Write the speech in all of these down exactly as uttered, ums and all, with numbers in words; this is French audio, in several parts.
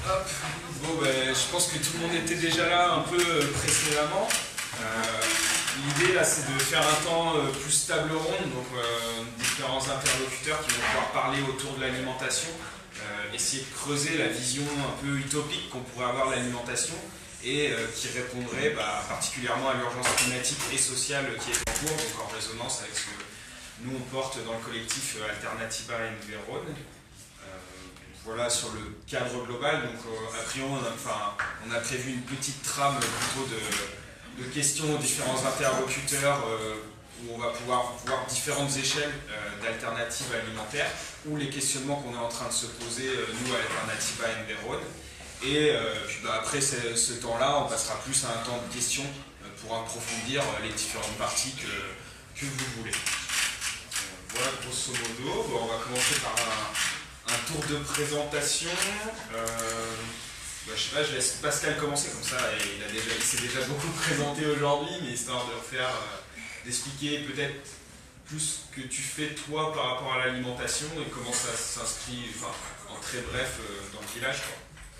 Hop. Bon, ben, je pense que tout le monde était déjà là un peu euh, précédemment. Euh, L'idée là, c'est de faire un temps euh, plus table ronde, donc euh, différents interlocuteurs qui vont pouvoir parler autour de l'alimentation, euh, essayer de creuser la vision un peu utopique qu'on pourrait avoir de l'alimentation et euh, qui répondrait bah, particulièrement à l'urgence climatique et sociale qui est en cours, donc en résonance avec ce que nous on porte dans le collectif euh, Alternativa Environ. Voilà sur le cadre global, donc euh, a priori on a, enfin, on a prévu une petite trame plutôt de, de questions aux différents interlocuteurs euh, où on va pouvoir voir différentes échelles euh, d'alternatives alimentaires ou les questionnements qu'on est en train de se poser euh, nous à Alternativa Environ. Et euh, puis, bah, après ce, ce temps-là, on passera plus à un temps de questions euh, pour approfondir euh, les différentes parties que, que vous voulez. Euh, voilà grosso modo. Bon, on va commencer par un Un tour de présentation. Euh, bah, je sais pas, je laisse Pascal commencer comme ça. Et il a déjà, il s'est déjà beaucoup présenté aujourd'hui, mais histoire de refaire, euh, d'expliquer peut-être plus ce que tu fais toi par rapport à l'alimentation et comment ça s'inscrit, enfin, en très bref, euh, dans le village, quoi.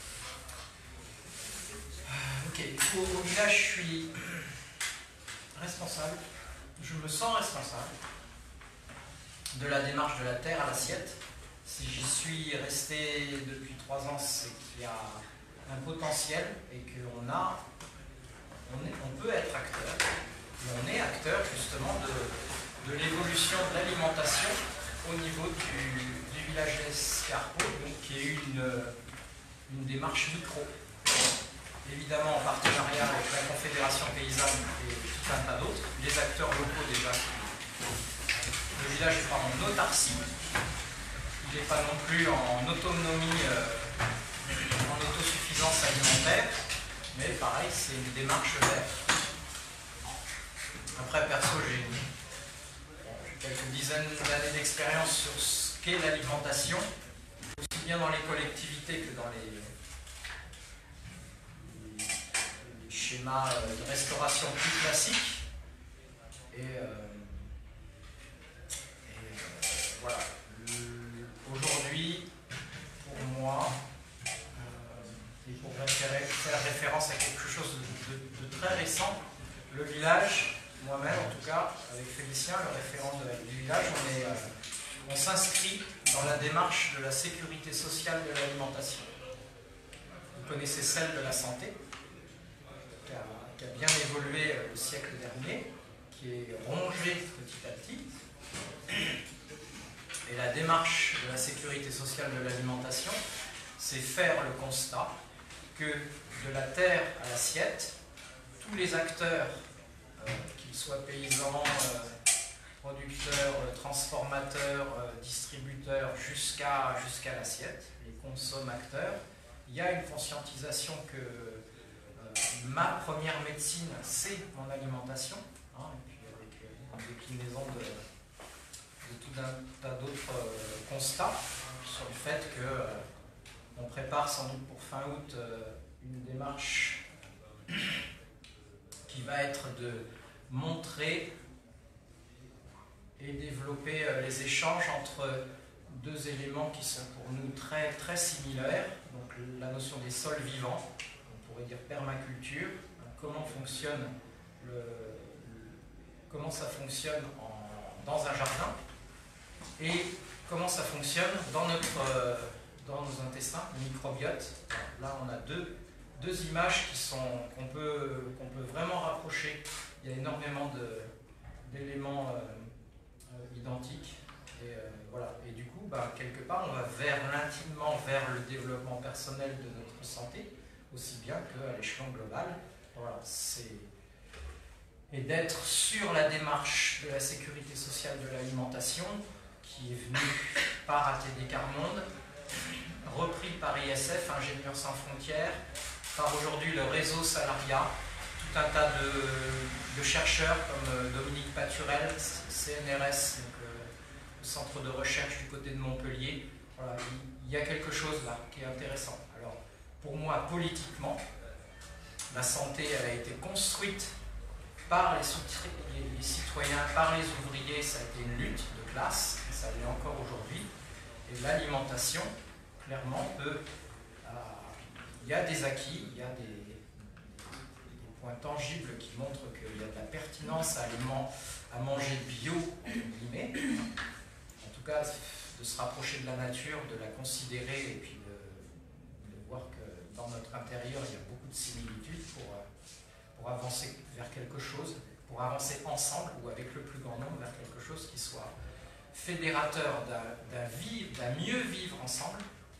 Ok, au, au village, je suis responsable. Je me sens responsable de la démarche de la terre à l'assiette. Si j'y suis resté depuis trois ans, c'est qu'il y a un potentiel et qu'on a, on, est, on peut être acteur. Et on est acteur justement de, de l'évolution de l'alimentation au niveau du, du village d'Escarpeau, qui est une, une démarche micro. Évidemment en partenariat avec la Confédération paysanne et tout un tas d'autres, les acteurs locaux déjà. Le village est pas en autarcie. Il n'est pas non plus en autonomie, euh, en autosuffisance alimentaire, mais pareil, c'est une démarche verte. Après, perso, j'ai quelques dizaines d'années d'expérience sur ce qu'est l'alimentation, aussi bien dans les collectivités que dans les, les schémas de restauration plus classiques. Et, euh, et euh, voilà. Aujourd'hui, pour moi, euh, et pour référer, faire référence à quelque chose de, de, de très récent, le village, moi-même en tout cas, avec Félicien, le référent de, du village, on, est, euh, on s'inscrit dans la démarche de la sécurité sociale de l'alimentation. Vous connaissez celle de la santé, qui a, qui a bien évolué le siècle dernier, qui est rongée petit à petit. Et la démarche de la sécurité sociale de l'alimentation, c'est faire le constat que de la terre à l'assiette, tous les acteurs, euh, qu'ils soient paysans, euh, producteurs, euh, transformateurs, euh, distributeurs, jusqu'à jusqu'à l'assiette, les consommateurs, il y a une conscientisation que euh, ma première médecine, c'est mon alimentation, hein, et puis avec une déclinaison de... de tout un tas d'autres euh, constats sur le fait que euh, on prépare sans doute pour fin août euh, une démarche qui va être de montrer et développer euh, les échanges entre deux éléments qui sont pour nous très, très similaires. Donc la notion des sols vivants, on pourrait dire permaculture, comment fonctionne le, le, comment ça fonctionne en, dans un jardin, et comment ça fonctionne dans, notre, euh, dans nos intestins, le microbiote. Là, on a deux, deux images qui sont, qu'on peut, qu'on peut vraiment rapprocher. Il y a énormément d'éléments euh, euh, identiques. Et, euh, voilà. Et du coup, bah, quelque part, on va vers l'intimement vers le développement personnel de notre santé, aussi bien qu'à l'échelon global. Voilà, c'est... Et d'être sur la démarche de la sécurité sociale de l'alimentation, qui est venu par A T D Carmonde, repris par I S F, Ingénieurs sans frontières, par aujourd'hui le réseau Salariat, tout un tas de, de chercheurs comme Dominique Paturel, C N R S, donc le centre de recherche du côté de Montpellier. Voilà, il y a quelque chose là qui est intéressant. Alors, pour moi, politiquement, la santé, elle a été construite par les, les, les citoyens, par les ouvriers, ça a été une lutte de classe, ça l'est encore aujourd'hui. Et l'alimentation, clairement, peut, euh, il y a des acquis, il y a des, des, des points tangibles qui montrent qu'il y a de la pertinence à, à manger bio, entre guillemets. En tout cas, de se rapprocher de la nature, de la considérer et puis de, de voir que dans notre intérieur, il y a beaucoup de similitudes pour, pour avancer vers quelque chose, pour avancer ensemble ou avec le plus grand nombre vers quelque chose qui soit fédérateur d'un d'un mieux vivre ensemble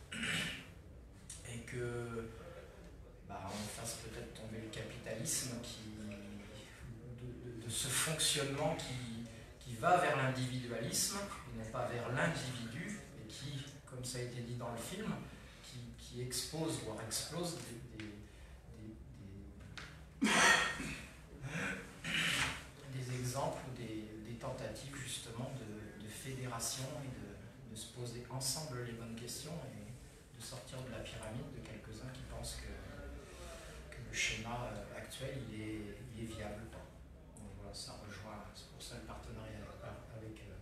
et que bah, on fasse peut-être tomber le capitalisme qui, de, de, de ce fonctionnement qui, qui va vers l'individualisme et non pas vers l'individu et qui, comme ça a été dit dans le film, qui, qui expose, voire explose des, des, des, des, des exemples ou des, des tentatives justement de, de fédération et de, de se poser ensemble les bonnes questions et de sortir de la pyramide de quelques-uns qui pensent que, que le schéma actuel il est, il est viable. Donc voilà, ça rejoint, c'est pour ça le partenariat avec euh,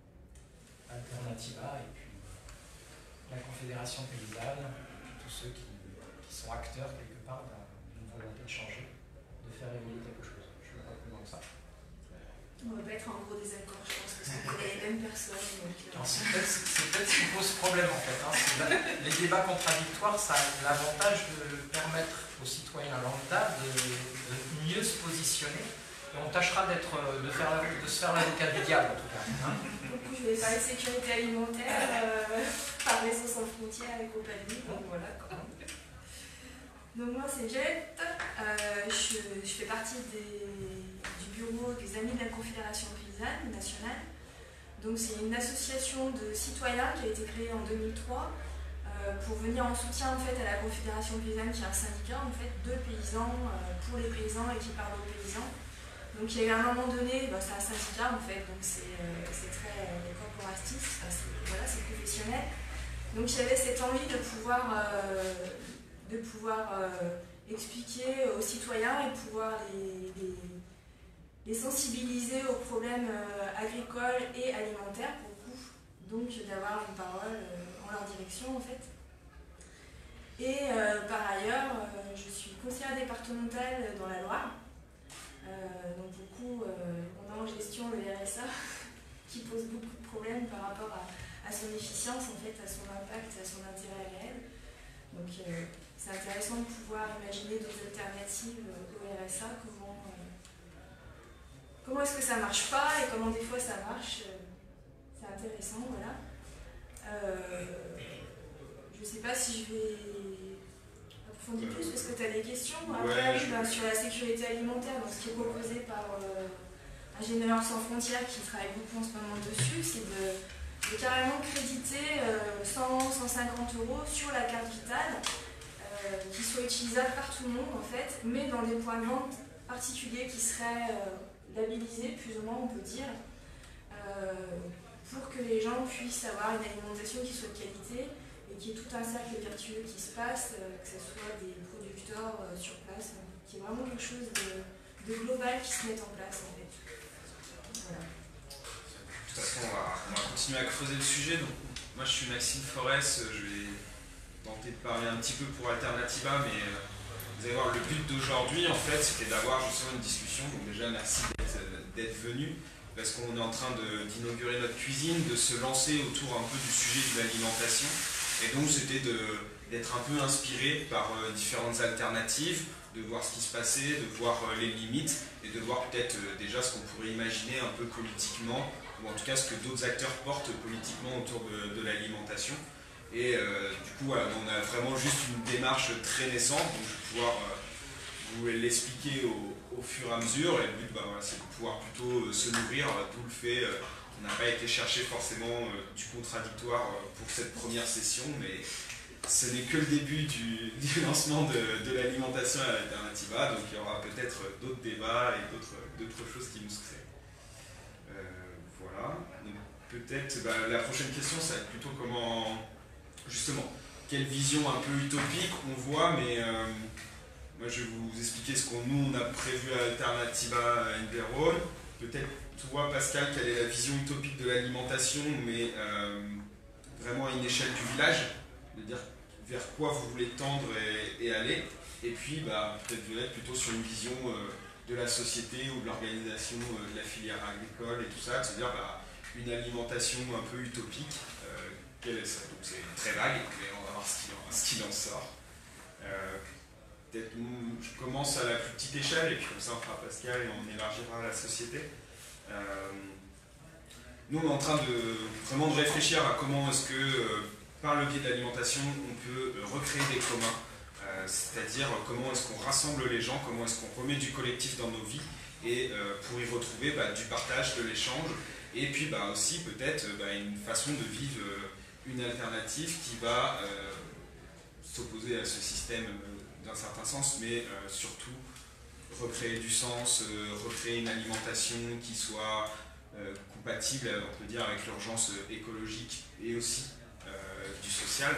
Alternativa et puis la Confédération Paysanne, tous ceux qui, qui sont acteurs quelque part d'une volonté de changer, de faire évoluer quelque chose. Je ne vais pas plus loin que ça. On ne va pas être en gros désaccord, je pense, parce qu'on connaît les mêmes personnes. C'est peut-être peut ce qui pose problème en fait. Hein. Les débats contradictoires, ça a l'avantage de permettre aux citoyens lambda de, de mieux se positionner. Et on tâchera d'être, de, faire, de se faire l'avocat du diable en tout cas. Hein. Donc, je vais parler de sécurité alimentaire, euh, par Maisons sans frontières et compagnie. Donc voilà. Quoi. Donc moi c'est Jet, euh, je, je fais partie des, du bureau des Amis de la Confédération Paysanne nationale. Donc c'est une association de citoyens qui a été créée en deux mille trois euh, pour venir en soutien en fait, à la Confédération Paysanne qui est un syndicat en fait, de paysans euh, pour les paysans et qui parle aux paysans. Donc il y a eu à un moment donné, bah, c'est un syndicat en fait, donc c'est euh, très euh, corporatiste, enfin, voilà, c'est professionnel. Donc il y avait cette envie de pouvoir... Euh, de pouvoir euh, expliquer aux citoyens et de pouvoir les, les, les sensibiliser aux problèmes euh, agricoles et alimentaires pour le coup, donc d'avoir une parole euh, en leur direction en fait. Et euh, par ailleurs, euh, je suis conseillère départementale dans la Loire, euh, donc du coup euh, on a en gestion le R S A qui pose beaucoup de problèmes par rapport à, à son efficience en fait, à son impact, à son intérêt réel. Donc euh, c'est intéressant de pouvoir imaginer d'autres alternatives au R S A, comment, euh, comment est-ce que ça marche pas et comment des fois ça marche, euh, c'est intéressant, voilà. Euh, je ne sais pas si je vais approfondir plus parce que tu as des questions. Après, ouais, oui, ben, sur la sécurité alimentaire, donc, ce qui est proposé par euh, Ingénieurs sans frontières qui travaille beaucoup en ce moment dessus, c'est de, de carrément créditer euh, cent à cent cinquante euros sur la carte vitale. Euh, qui soit utilisable par tout le monde en fait, mais dans des points de vente particuliers qui seraient euh, labellisés, plus ou moins on peut dire, euh, pour que les gens puissent avoir une alimentation qui soit de qualité et qu'il y ait tout un cercle vertueux qui se passe, euh, que ce soit des producteurs euh, sur place, euh, qu'il y ait vraiment quelque chose de, de global qui se mette en place en fait. Voilà. De toute façon, on va, on va continuer à creuser le sujet. Donc, moi je suis Maxime Forest, je vais tenter de parler un petit peu pour Alternativa, mais euh, vous allez voir, le but d'aujourd'hui, en fait, c'était d'avoir justement une discussion. Donc déjà, merci d'être venu, parce qu'on est en train d'inaugurer notre cuisine, de se lancer autour un peu du sujet de l'alimentation. Et donc, c'était d'être un peu inspiré par euh, différentes alternatives, de voir ce qui se passait, de voir euh, les limites, et de voir peut-être euh, déjà ce qu'on pourrait imaginer un peu politiquement, ou en tout cas ce que d'autres acteurs portent politiquement autour de, de l'alimentation. Et euh, du coup, voilà, on a vraiment juste une démarche très naissante, donc je vais pouvoir euh, vous l'expliquer au, au fur et à mesure. Et le but, bah, voilà, c'est de pouvoir plutôt euh, se nourrir, d'où le fait, euh, on n'a pas été chercher forcément euh, du contradictoire euh, pour cette première session, mais ce n'est que le début du, du lancement de, de l'alimentation à l'Alternativa, donc il y aura peut-être d'autres débats et d'autres choses qui nous seraient. Euh, voilà, donc peut-être bah, la prochaine question, ça va être plutôt comment... Justement, quelle vision un peu utopique on voit, mais euh, moi je vais vous expliquer ce qu'on nous on a prévu à Alternativa Inverrode. Peut-être toi Pascal, quelle est la vision utopique de l'alimentation, mais euh, vraiment à une échelle du village, de dire vers quoi vous voulez tendre et, et aller, et puis bah, peut-être Violette plutôt sur une vision euh, de la société ou de l'organisation euh, de la filière agricole et tout ça, de se dire bah, une alimentation un peu utopique, euh, quelle est ça? Donc c'est très vague, mais on va voir ce qu'il en, ce qu'il en sort. Euh, peut-être je commence à la plus petite échelle, et puis comme ça on fera Pascal et on élargira la société. Euh, nous on est en train de vraiment de réfléchir à comment est-ce que euh, par le biais de l'alimentation on peut euh, recréer des communs. Euh, c'est-à-dire comment est-ce qu'on rassemble les gens, comment est-ce qu'on remet du collectif dans nos vies, et euh, pour y retrouver bah, du partage, de l'échange, et puis bah, aussi peut-être bah, une façon de vivre euh, une alternative qui va euh, s'opposer à ce système euh, d'un certain sens, mais euh, surtout recréer du sens, euh, recréer une alimentation qui soit euh, compatible, on peut dire, avec l'urgence écologique et aussi euh, du social.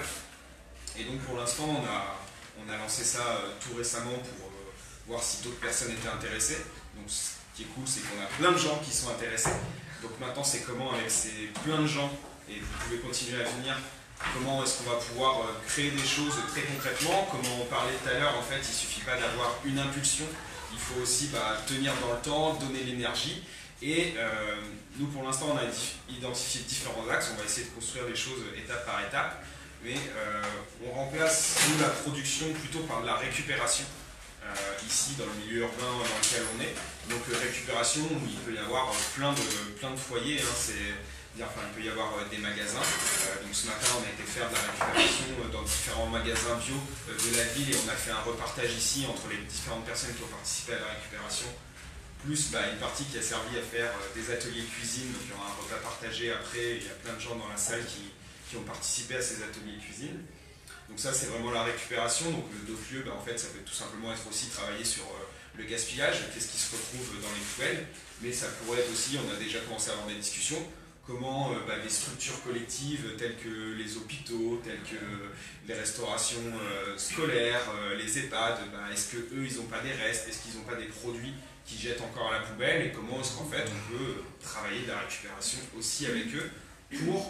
Et donc pour l'instant on a On a lancé ça euh, tout récemment pour euh, voir si d'autres personnes étaient intéressées. Donc ce qui est cool, c'est qu'on a plein de gens qui sont intéressés. Donc maintenant, c'est comment avec ces plein de gens, et vous pouvez continuer à venir, comment est-ce qu'on va pouvoir euh, créer des choses très concrètement. Comme on parlait tout à l'heure, en fait, il ne suffit pas d'avoir une impulsion. Il faut aussi bah, tenir dans le temps, donner l'énergie. Et euh, nous, pour l'instant, on a identifié différents axes. On va essayer de construire les choses étape par étape. Mais euh, on remplace nous, la production plutôt par de la récupération, euh, ici dans le milieu urbain dans lequel on est. Donc euh, récupération, où il peut y avoir plein de, plein de foyers, hein, c'est, enfin, il peut y avoir des magasins. Euh, donc ce matin on a été faire de la récupération dans différents magasins bio de la ville, et on a fait un repartage ici entre les différentes personnes qui ont participé à la récupération, plus bah, une partie qui a servi à faire des ateliers cuisine, donc il y aura un repas partagé après, il y a plein de gens dans la salle qui qui ont participé à ces ateliers cuisine. Donc ça c'est vraiment la récupération. Donc d'autres lieux, bah, en fait, ça peut tout simplement être aussi travailler sur euh, le gaspillage, qu'est-ce qui se retrouve dans les poubelles, mais ça pourrait être aussi, on a déjà commencé à avoir des discussions, comment euh, bah, des structures collectives telles que les hôpitaux, telles que les restaurations euh, scolaires, euh, les EHPAD, bah, est-ce qu'eux ils n'ont pas des restes, est-ce qu'ils n'ont pas des produits qu'ils jettent encore à la poubelle, et comment est-ce qu'en fait on peut travailler de la récupération aussi avec eux pour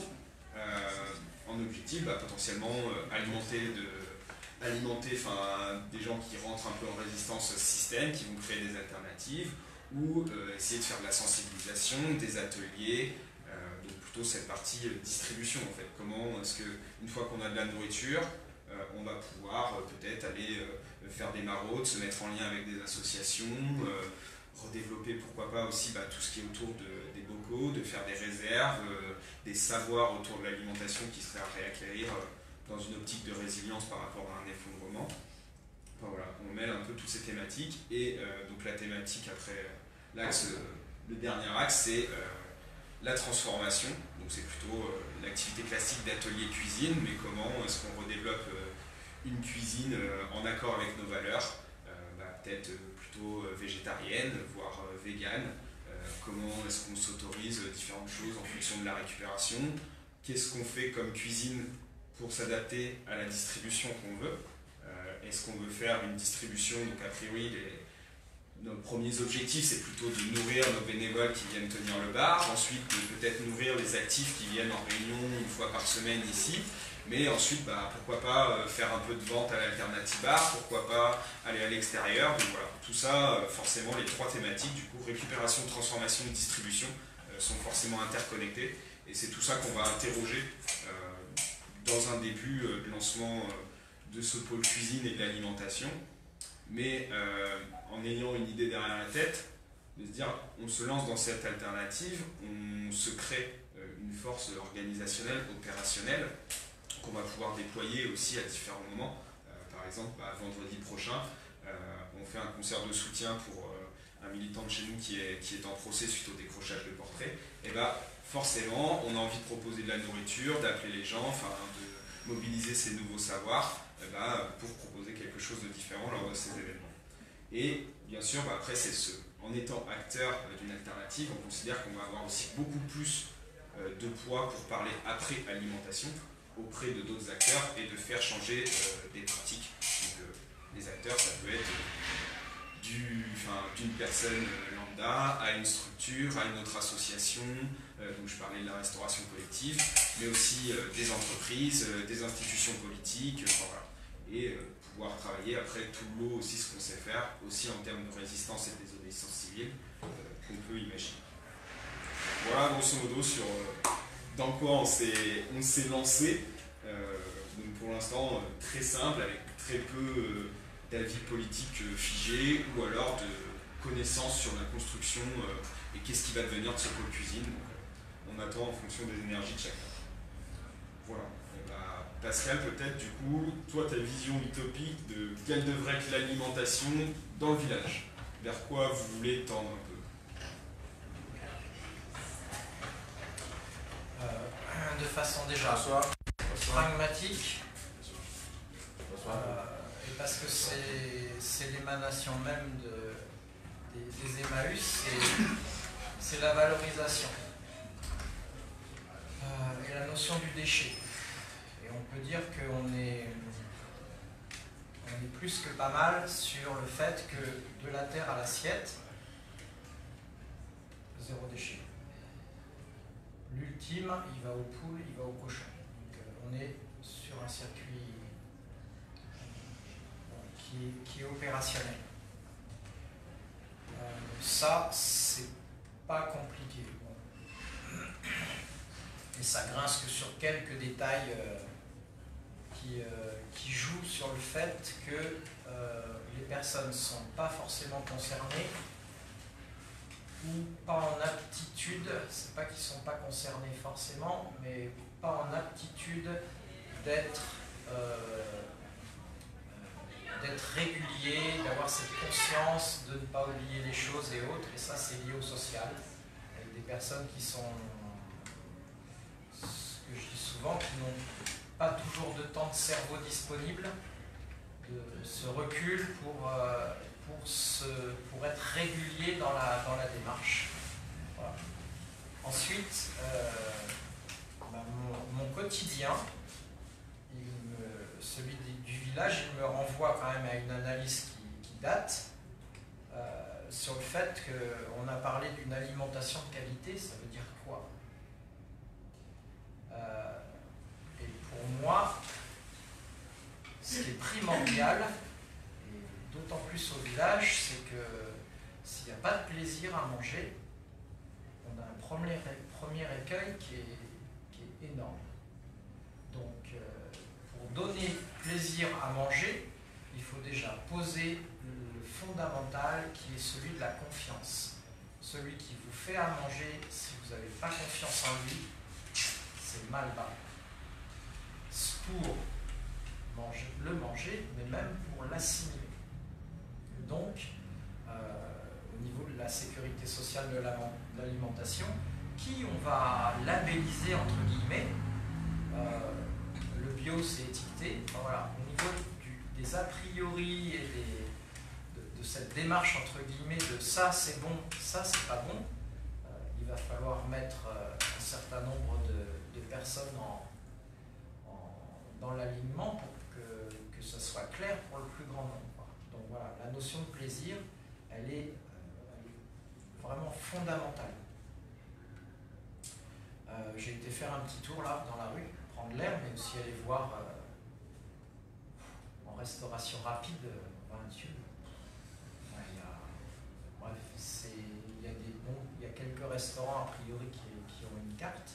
Euh, en objectif, bah, potentiellement euh, alimenter, de, alimenter des gens qui rentrent un peu en résistance au système, qui vont créer des alternatives, ou euh, essayer de faire de la sensibilisation, des ateliers, euh, donc plutôt cette partie euh, distribution en fait. Comment est-ce qu'une fois qu'on a de la nourriture, euh, on va pouvoir euh, peut-être aller euh, faire des maraudes, se mettre en lien avec des associations, euh, redévelopper pourquoi pas aussi bah, tout ce qui est autour de, des bocaux, de faire des réserves, euh, des savoirs autour de l'alimentation qui seraient à réacquérir euh, dans une optique de résilience par rapport à un effondrement. Enfin, voilà, on mêle un peu toutes ces thématiques, et euh, donc la thématique après l'axe, euh, le dernier axe c'est euh, la transformation, donc c'est plutôt euh, l'activité classique d'atelier cuisine, mais comment est-ce qu'on redéveloppe euh, une cuisine euh, en accord avec nos valeurs, euh, bah, peut-être euh, plutôt végétarienne, voire euh, végane. Euh, comment est-ce qu'on s'autorise différentes choses en fonction de la récupération, qu'est-ce qu'on fait comme cuisine pour s'adapter à la distribution qu'on veut. Euh, est-ce qu'on veut faire une distribution, donc a priori les, nos premiers objectifs c'est plutôt de nourrir nos bénévoles qui viennent tenir le bar, ensuite de peut-être nourrir les actifs qui viennent en réunion une fois par semaine ici, mais ensuite bah, pourquoi pas euh, faire un peu de vente à l'alternative bar, pourquoi pas aller à l'extérieur. Donc voilà, tout ça, euh, forcément les trois thématiques, du coup récupération, transformation, distribution, euh, sont forcément interconnectées, et c'est tout ça qu'on va interroger euh, dans un début euh, de lancement euh, de ce pôle cuisine et de l'alimentation, mais euh, en ayant une idée derrière la tête, de se dire on se lance dans cette alternative, on se crée euh, une force organisationnelle, opérationnelle, qu'on va pouvoir déployer aussi à différents moments. Euh, par exemple, bah, vendredi prochain, euh, on fait un concert de soutien pour euh, un militant de chez nous qui est, qui est en procès suite au décrochage de portrait. Et bah, forcément, on a envie de proposer de la nourriture, d'appeler les gens, enfin, de mobiliser ces nouveaux savoirs et bah, pour proposer quelque chose de différent lors de ces événements. Et bien sûr, bah, après, c'est ce, en étant acteur euh, d'une alternative, on considère qu'on va avoir aussi beaucoup plus euh, de poids pour parler après alimentation auprès de d'autres acteurs et de faire changer euh, des pratiques. Donc, euh, les acteurs, ça peut être du, enfin, d'une personne lambda à une structure, à une autre association, euh, donc je parlais de la restauration collective, mais aussi euh, des entreprises, euh, des institutions politiques, euh, enfin, voilà. Et euh, pouvoir travailler après tout le lot aussi, ce qu'on sait faire, aussi en termes de résistance et de désobéissance civile, euh, qu'on peut imaginer. Voilà grosso modo sur euh, dans quoi on s'est on s'est lancé. Euh, donc pour l'instant euh, très simple, avec très peu euh, d'avis politiques euh, figés, ou alors de connaissances sur la construction euh, et qu'est-ce qui va devenir de ce pôle cuisine. Donc, euh, on attend en fonction des énergies de chacun. Voilà. Et bah, Pascal, peut-être du coup, toi ta vision utopique de quelle devrait être l'alimentation dans le village. Vers quoi vous voulez tendre un peu? Euh, de façon déjà Bonsoir. pragmatique, Bonsoir. euh, et parce que c'est l'émanation même de, des, des Emmaüs, c'est la valorisation euh, et la notion du déchet. Et on peut dire qu'on est, on est plus que pas mal sur le fait que de la terre à l'assiette, zéro déchet. L'ultime, il va aux poules, il va aux cochons. Donc, euh, on est sur un circuit euh, qui, est, qui est opérationnel. Euh, ça, c'est pas compliqué. Bon. Et ça grince que sur quelques détails euh, qui, euh, qui jouent sur le fait que euh, les personnes ne sont pas forcément concernées ou pas en aptitude, c'est pas qu'ils ne sont pas concernés forcément, mais pas en aptitude d'être euh, d'être régulier, d'avoir cette conscience de ne pas oublier les choses et autres, et ça c'est lié au social, avec des personnes qui sont, ce que je dis souvent, qui n'ont pas toujours de temps de cerveau disponible, de ce recul pour... Euh, Pour, se, pour être régulier dans la, dans la démarche. Voilà. Ensuite, euh, ben mon, mon quotidien, il me, celui du village, il me renvoie quand même à une analyse qui, qui date euh, sur le fait qu'on a parlé d'une alimentation de qualité. Ça veut dire quoi? euh, Et pour moi, ce qui est primordial, d'autant plus au village, c'est que s'il n'y a pas de plaisir à manger, on a un premier, premier écueil qui est, qui est énorme. Donc, euh, pour donner plaisir à manger, il faut déjà poser le fondamental qui est celui de la confiance. Celui qui vous fait à manger, si vous n'avez pas confiance en lui, c'est mal barré. Pour manger, le manger, mais même pour l'assimiler. Donc, euh, au niveau de la sécurité sociale de l'alimentation, qui on va labelliser entre guillemets, euh, le bio c'est étiqueté, enfin, voilà, au niveau du, des a priori et des, de, de cette démarche entre guillemets de ça c'est bon, ça c'est pas bon, euh, il va falloir mettre euh, un certain nombre de, de personnes en, en, dans l'alignement pour que, que ça soit clair pour le plus grand nombre. Donc voilà, la notion de plaisir, elle est, euh, elle est vraiment fondamentale. Euh, J'ai été faire un petit tour là dans la rue, prendre l'air, mais aussi aller voir euh, en restauration rapide, euh, un tube. Ouais, il y a, bref, il y a des bons, il y a quelques restaurants a priori qui, qui ont une carte.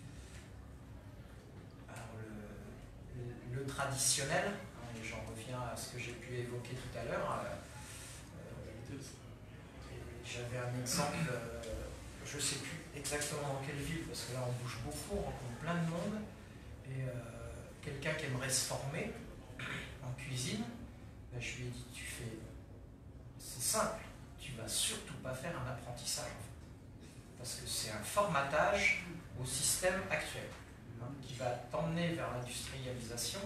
Alors le, le, le traditionnel. J'en reviens à ce que j'ai pu évoquer tout à l'heure. Euh, J'avais un exemple, euh, je ne sais plus exactement dans quelle ville, parce que là on bouge beaucoup, on rencontre plein de monde, et euh, quelqu'un qui aimerait se former en cuisine, ben, je lui ai dit, tu fais, c'est simple, tu vas surtout pas faire un apprentissage, en fait, parce que c'est un formatage au système actuel, hein, qui va t'emmener vers l'industrialisation,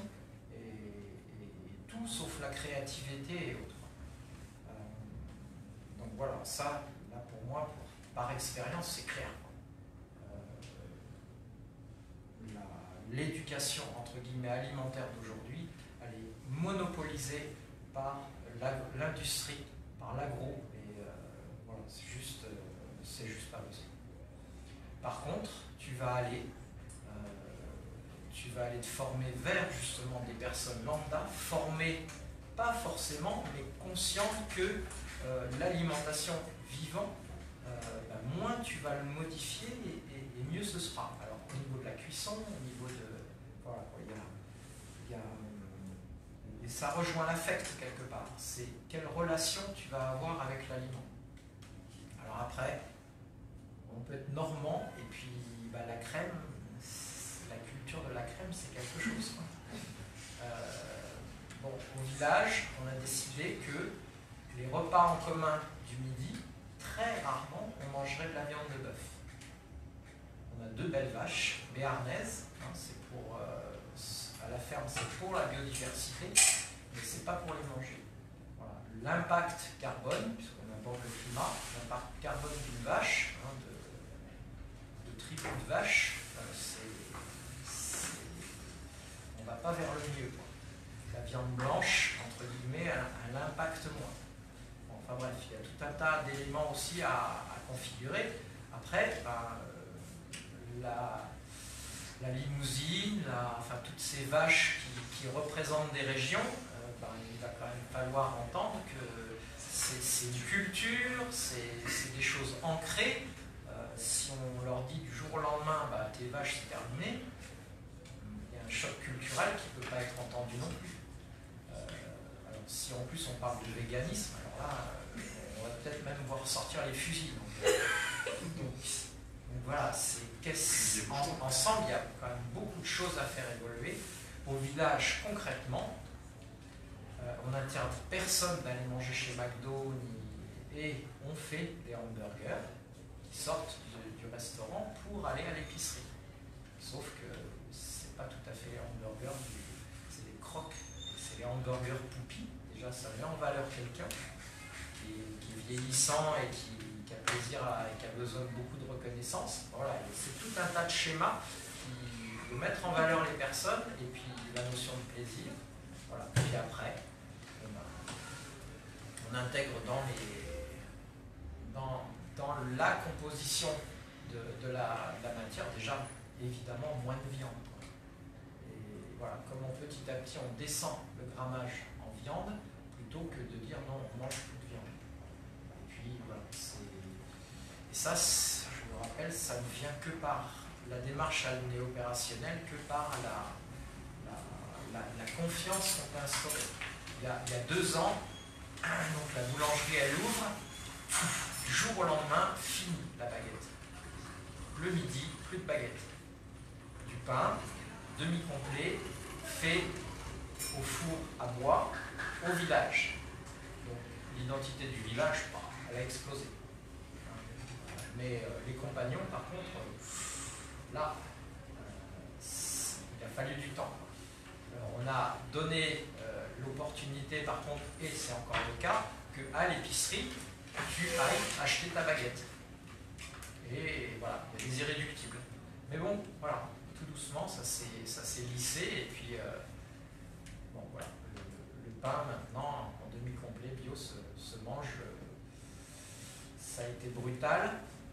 tout sauf la créativité et autres. Euh, donc voilà, ça, là pour moi, pour, par expérience, c'est clair. Euh, L'éducation, entre guillemets, alimentaire d'aujourd'hui, elle est monopolisée par l'industrie, par l'agro, et euh, voilà, c'est juste, euh, c'est juste pas possible. Par contre, tu vas aller, euh, tu vas aller te former vers justement des personnes lambda, formées, pas forcément, mais conscientes que euh, l'alimentation vivant, euh, ben, moins tu vas le modifier et, et, et mieux ce sera. Alors au niveau de la cuisson, au niveau de... Voilà, il y a, il y a, et ça rejoint l'affect quelque part. C'est quelle relation tu vas avoir avec l'aliment. Alors après, on peut être normand et puis bah, la crème, la culture de la crème, c'est quelque chose. Quoi. Euh, bon, au village, on a décidé que les repas en commun du midi, très rarement, on mangerait de la viande de bœuf. On a deux belles vaches béarnaises, hein, c'est pour euh, à la ferme, c'est pour la biodiversité, mais c'est pas pour les manger. Voilà. L'impact carbone, puisqu'on aborde le climat, l'impact carbone d'une vache, hein, de, de tripot de vache, euh, c'est, on va pas vers le mieux. Quoi. La viande blanche, entre guillemets, a, a l'impact moins. Bon, enfin bref, il y a tout un tas d'éléments aussi à, à configurer. Après, ben, la, la limousine, la, enfin toutes ces vaches qui, qui représentent des régions, euh, ben, il va quand même falloir entendre que c'est une culture, c'est des choses ancrées. Euh, si on leur dit du jour au lendemain, bah, tes vaches c'est terminé, il y a un choc culturel qui ne peut pas être entendu non plus. Euh, alors, si en plus on parle de véganisme, alors là, euh, on va peut-être même voir sortir les fusils. Donc, euh, donc, donc voilà, c'est en, ensemble, il y a quand même beaucoup de choses à faire évoluer. Au village, concrètement, euh, on n'interdit personne d'aller manger chez McDo, ni... et on fait des hamburgers qui sortent de, du restaurant pour aller à l'épicerie. Sauf que c'est pas tout à fait les hamburgers, c'est des crocs, c'est les hamburgers poupis. Déjà, ça met en valeur quelqu'un qui, qui est vieillissant et qui, qui a plaisir à, et qui a besoin de beaucoup de reconnaissance. Voilà, c'est tout un tas de schémas qui vont mettre en valeur les personnes et puis la notion de plaisir. Voilà. Puis après, on, a, on intègre dans, les, dans, dans la composition de, de, la, de la matière déjà évidemment moins de viande. Quoi. Et voilà, comment petit à petit on descend le grammage en viande plutôt que de dire non, on mange plus de viande. Et puis voilà, c'est... Et ça, je me rappelle, ça ne vient que par la démarche néo-opérationnelle, que par la, la, la, la confiance qu'on peut instaurer. Il y, a, il y a deux ans, donc la boulangerie elle ouvre, du jour au lendemain, fini la baguette. Le midi, plus de baguette. Du pain, demi-complet, fait au four à bois, au village. Donc l'identité du village, bah, elle a explosé. Mais euh, les compagnons, par contre, euh, là, euh, il a fallu du temps. Alors, on a donné euh, l'opportunité, par contre, et c'est encore le cas, qu'à l'épicerie, tu ailles acheter ta baguette. Et voilà, il y a des irréductibles. Mais bon, voilà, tout doucement, ça s'est lissé, et puis, euh, bon, voilà, le, le pain, maintenant, en demi-complet, bio, se, se mange. Euh, ça a été brutal.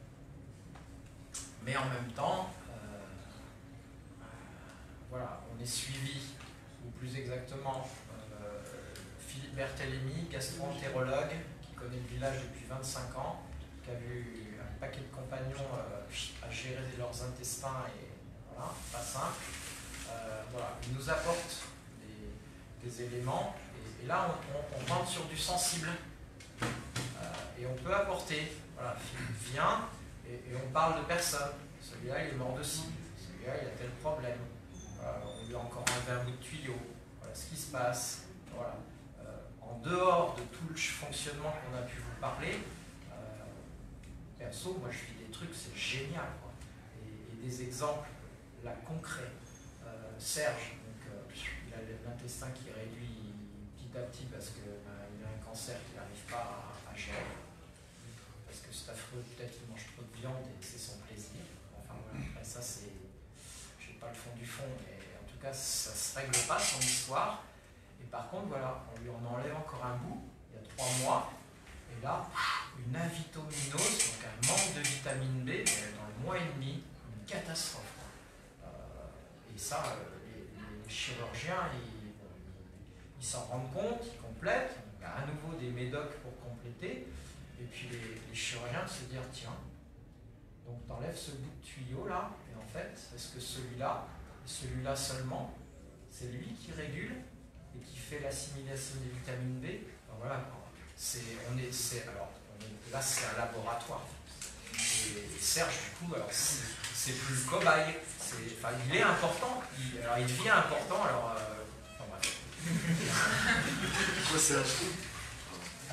Mais en même temps, euh, euh, voilà, on est suivi, ou plus exactement, euh, Philippe Berthélémy, gastro-entérologue, qui connaît le village depuis vingt-cinq ans, qui a vu un paquet de compagnons euh, à gérer leurs intestins, et voilà, pas simple. Euh, voilà, il nous apporte des, des éléments, et, et là on, on, on rentre sur du sensible, euh, et on peut apporter, voilà, Philippe vient, Et, et on parle de personne. Celui-là, il est mort de ci. Celui-là, il a tel problème. Voilà, on lui a encore enlevé un bout de tuyau. Voilà ce qui se passe. Voilà. Euh, en dehors de tout le fonctionnement qu'on a pu vous parler, euh, perso, moi, je vis des trucs, c'est génial. Quoi. Et, et des exemples, là, concrets. Euh, Serge, donc, euh, il a l'intestin qui réduit petit à petit parce qu'il euh, a un cancer qu'il n'arrive pas à, à gérer. Parce que c'est affreux, peut-être qu'il mange trop de viande et c'est son plaisir. Enfin voilà, après ça c'est... Je sais pas le fond du fond, mais en tout cas ça se règle pas son histoire. Et par contre voilà, on lui en enlève encore un bout, il y a trois mois, Et là, une avitominose, donc un manque de vitamine B, dans le mois et demi, une catastrophe. Euh, et ça, les, les chirurgiens, ils, ils s'en rendent compte, ils complètent. Il y a à nouveau des médocs pour compléter. Et puis les, les chirurgiens se disent, tiens, donc tu enlèves ce bout de tuyau là, et en fait, est-ce que celui-là, celui-là seulement, c'est lui qui régule et qui fait l'assimilation des vitamines B? Ben voilà, c'est, on est, c'est, alors, on est, là c'est un laboratoire. Et Serge, du coup, alors, c'est, c'est plus le cobaye. C'est, enfin, il est important, il, alors il devient important, alors. Euh, enfin bref. Pourquoi Serge? euh,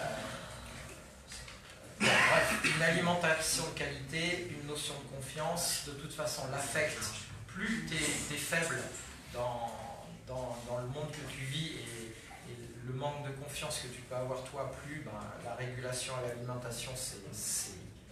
bon, bref, une alimentation de qualité, une notion de confiance, de toute façon, l'affect, plus tu es faible dans, dans, dans le monde que tu vis et, et le manque de confiance que tu peux avoir toi, plus ben, la régulation à l'alimentation, c'est, c'est,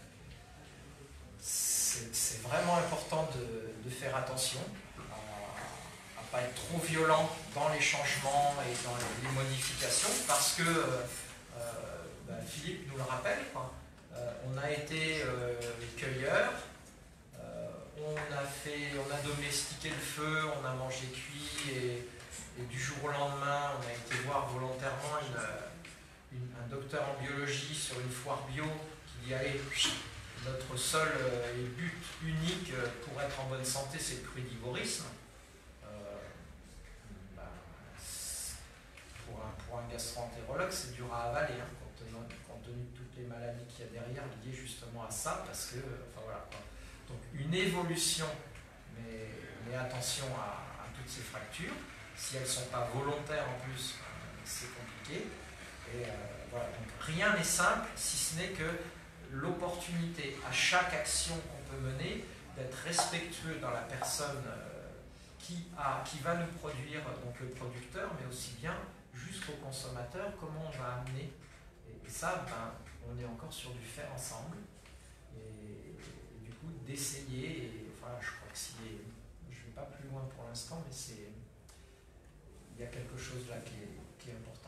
c'est, c'est vraiment important de, de faire attention à ne pas être trop violent dans les changements et dans les, les modifications, parce que euh, ben, Philippe nous le rappelle, quoi. Euh, on a été euh, cueilleurs, euh, on a fait, on a domestiqué le feu, on a mangé cuit et, et du jour au lendemain, on a été voir volontairement une, une, un docteur en biologie sur une foire bio qui dit allez, notre seul euh, et but unique pour être en bonne santé, c'est le crudivorisme. Euh, ben, pour, un, pour un gastro-entérologue, c'est dur à avaler. Hein, compte tenu de toutes les maladies qu'il y a derrière, liées justement à ça, parce que, enfin voilà, quoi. Donc une évolution, mais, mais attention à, à toutes ces fractures, si elles ne sont pas volontaires en plus, euh, c'est compliqué, et euh, voilà, donc rien n'est simple, si ce n'est que l'opportunité à chaque action qu'on peut mener, d'être respectueux dans la personne euh, qui, a, qui va nous produire, donc le producteur, mais aussi bien jusqu'au consommateur, comment on va amener. Et ça, ben, on est encore sur du faire ensemble. Et, et du coup, d'essayer. Et, enfin, je crois que si. Je ne vais pas plus loin pour l'instant, mais c'est. Il y a quelque chose là qui est, qui est important.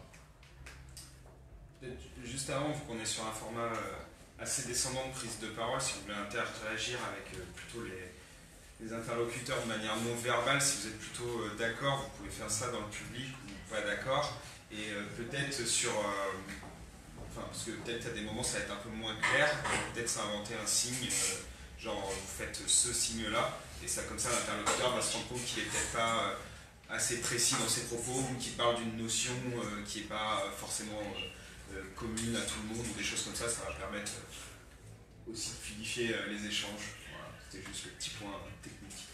Juste avant, vu qu'on est sur un format assez descendant de prise de parole, si vous voulez interagir avec plutôt les, les interlocuteurs de manière non verbale, si vous êtes plutôt d'accord, vous pouvez faire ça dans le public ou pas d'accord. Et peut-être sur. Enfin, parce que peut-être à des moments ça va être un peu moins clair, peut-être s'inventer un signe, euh, genre vous faites ce signe-là, et ça comme ça l'interlocuteur va se rendre compte qu'il n'est peut-être pas euh, assez précis dans ses propos, ou qu'il parle d'une notion euh, qui n'est pas forcément euh, euh, commune à tout le monde, ou des choses comme ça, ça va permettre euh, aussi de fluidifier euh, les échanges. Voilà, c'était juste le petit point euh, technique.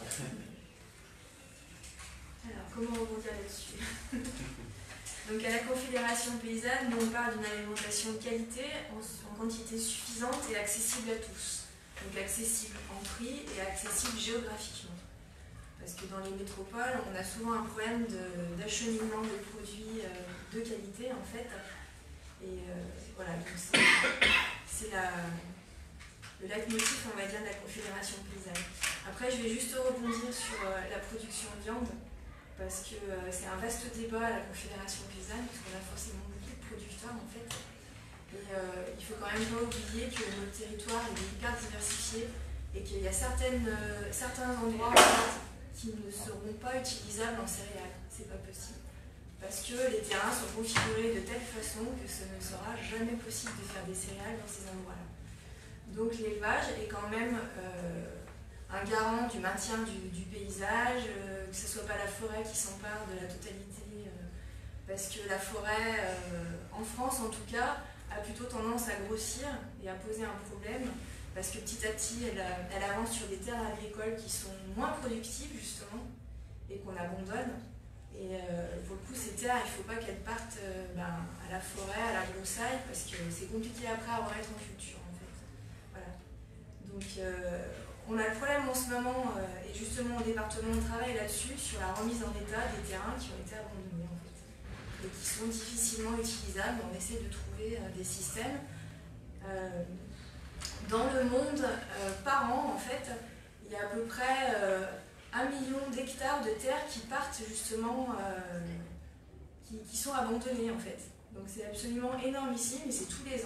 Alors, comment rebondir là-dessus? Donc à la Confédération Paysanne, nous on parle d'une alimentation de qualité en, en quantité suffisante et accessible à tous. Donc accessible en prix et accessible géographiquement. Parce que dans les métropoles, on a souvent un problème de, d'acheminement des produits euh, de qualité en fait. Et euh, voilà, donc c'est, c'est la, le leitmotiv, on va dire, de la Confédération Paysanne. Après, je vais juste rebondir sur euh, la production de viande. Parce que euh, c'est un vaste débat à la Confédération Paysanne, puisqu'on a forcément beaucoup de producteurs en fait. Et euh, il faut quand même pas oublier que notre territoire est hyper diversifié et qu'il y a certaines, euh, certains endroits en fait, qui ne seront pas utilisables en céréales. C'est pas possible. Parce que les terrains sont configurés de telle façon que ce ne sera jamais possible de faire des céréales dans ces endroits-là. Donc l'élevage est quand même euh, un garant du maintien du, du paysage, euh, que ce ne soit pas la forêt qui s'empare de la totalité, euh, parce que la forêt, euh, en France en tout cas, a plutôt tendance à grossir et à poser un problème, parce que petit à petit, elle, elle avance sur des terres agricoles qui sont moins productives justement, et qu'on abandonne. Et euh, pour le coup, ces terres, il ne faut pas qu'elles partent euh, ben, à la forêt, à la broussaille, parce que c'est compliqué après à remettre en culture en fait. Voilà. Donc, euh, on a le problème en ce moment, euh, et justement au département on travaille là-dessus, sur la remise en état des terrains qui ont été abandonnés en fait, et qui sont difficilement utilisables. On essaie de trouver euh, des systèmes. Euh, dans le monde, euh, par an en fait, il y a à peu près euh, un million d'hectares de terres qui partent justement, euh, qui, qui sont abandonnés en fait. Donc c'est absolument énorme ici, mais c'est tous les ans.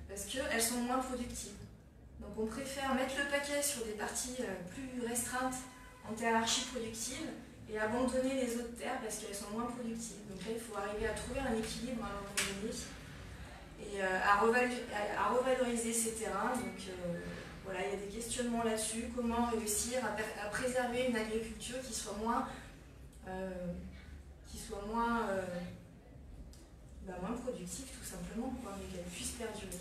parce qu'elles sont moins productives. Donc on préfère mettre le paquet sur des parties plus restreintes en terres archi-productives et abandonner les autres terres parce qu'elles sont moins productives. Donc là, il faut arriver à trouver un équilibre à un moment donné et euh, à, revaloriser, à revaloriser ces terrains. Donc euh, voilà, il y a des questionnements là-dessus. Comment réussir à, à préserver une agriculture qui soit moins, euh, qui soit moins, euh, bah, moins productive, tout simplement, quoi, mais qu'elle puisse perdurer.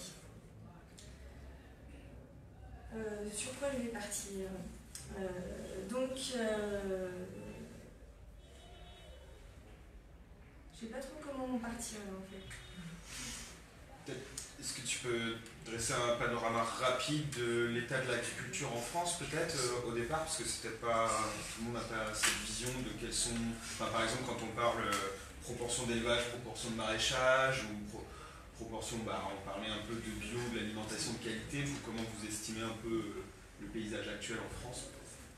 Euh, sur quoi je vais partir euh, Donc, euh, je ne sais pas trop comment partir là, en fait. Est-ce que tu peux dresser un panorama rapide de l'état de l'agriculture en France, peut-être, euh, au départ, parce que c'est peut-être pas tout le monde n'a pas cette vision de quelles sont, enfin, par exemple, quand on parle euh, proportion d'élevage, proportion de maraîchage, ou pro, proportion, bah, on parlait un peu de bio, de l'alimentation de qualité, vous, comment vous estimez un peu euh, le paysage actuel en France?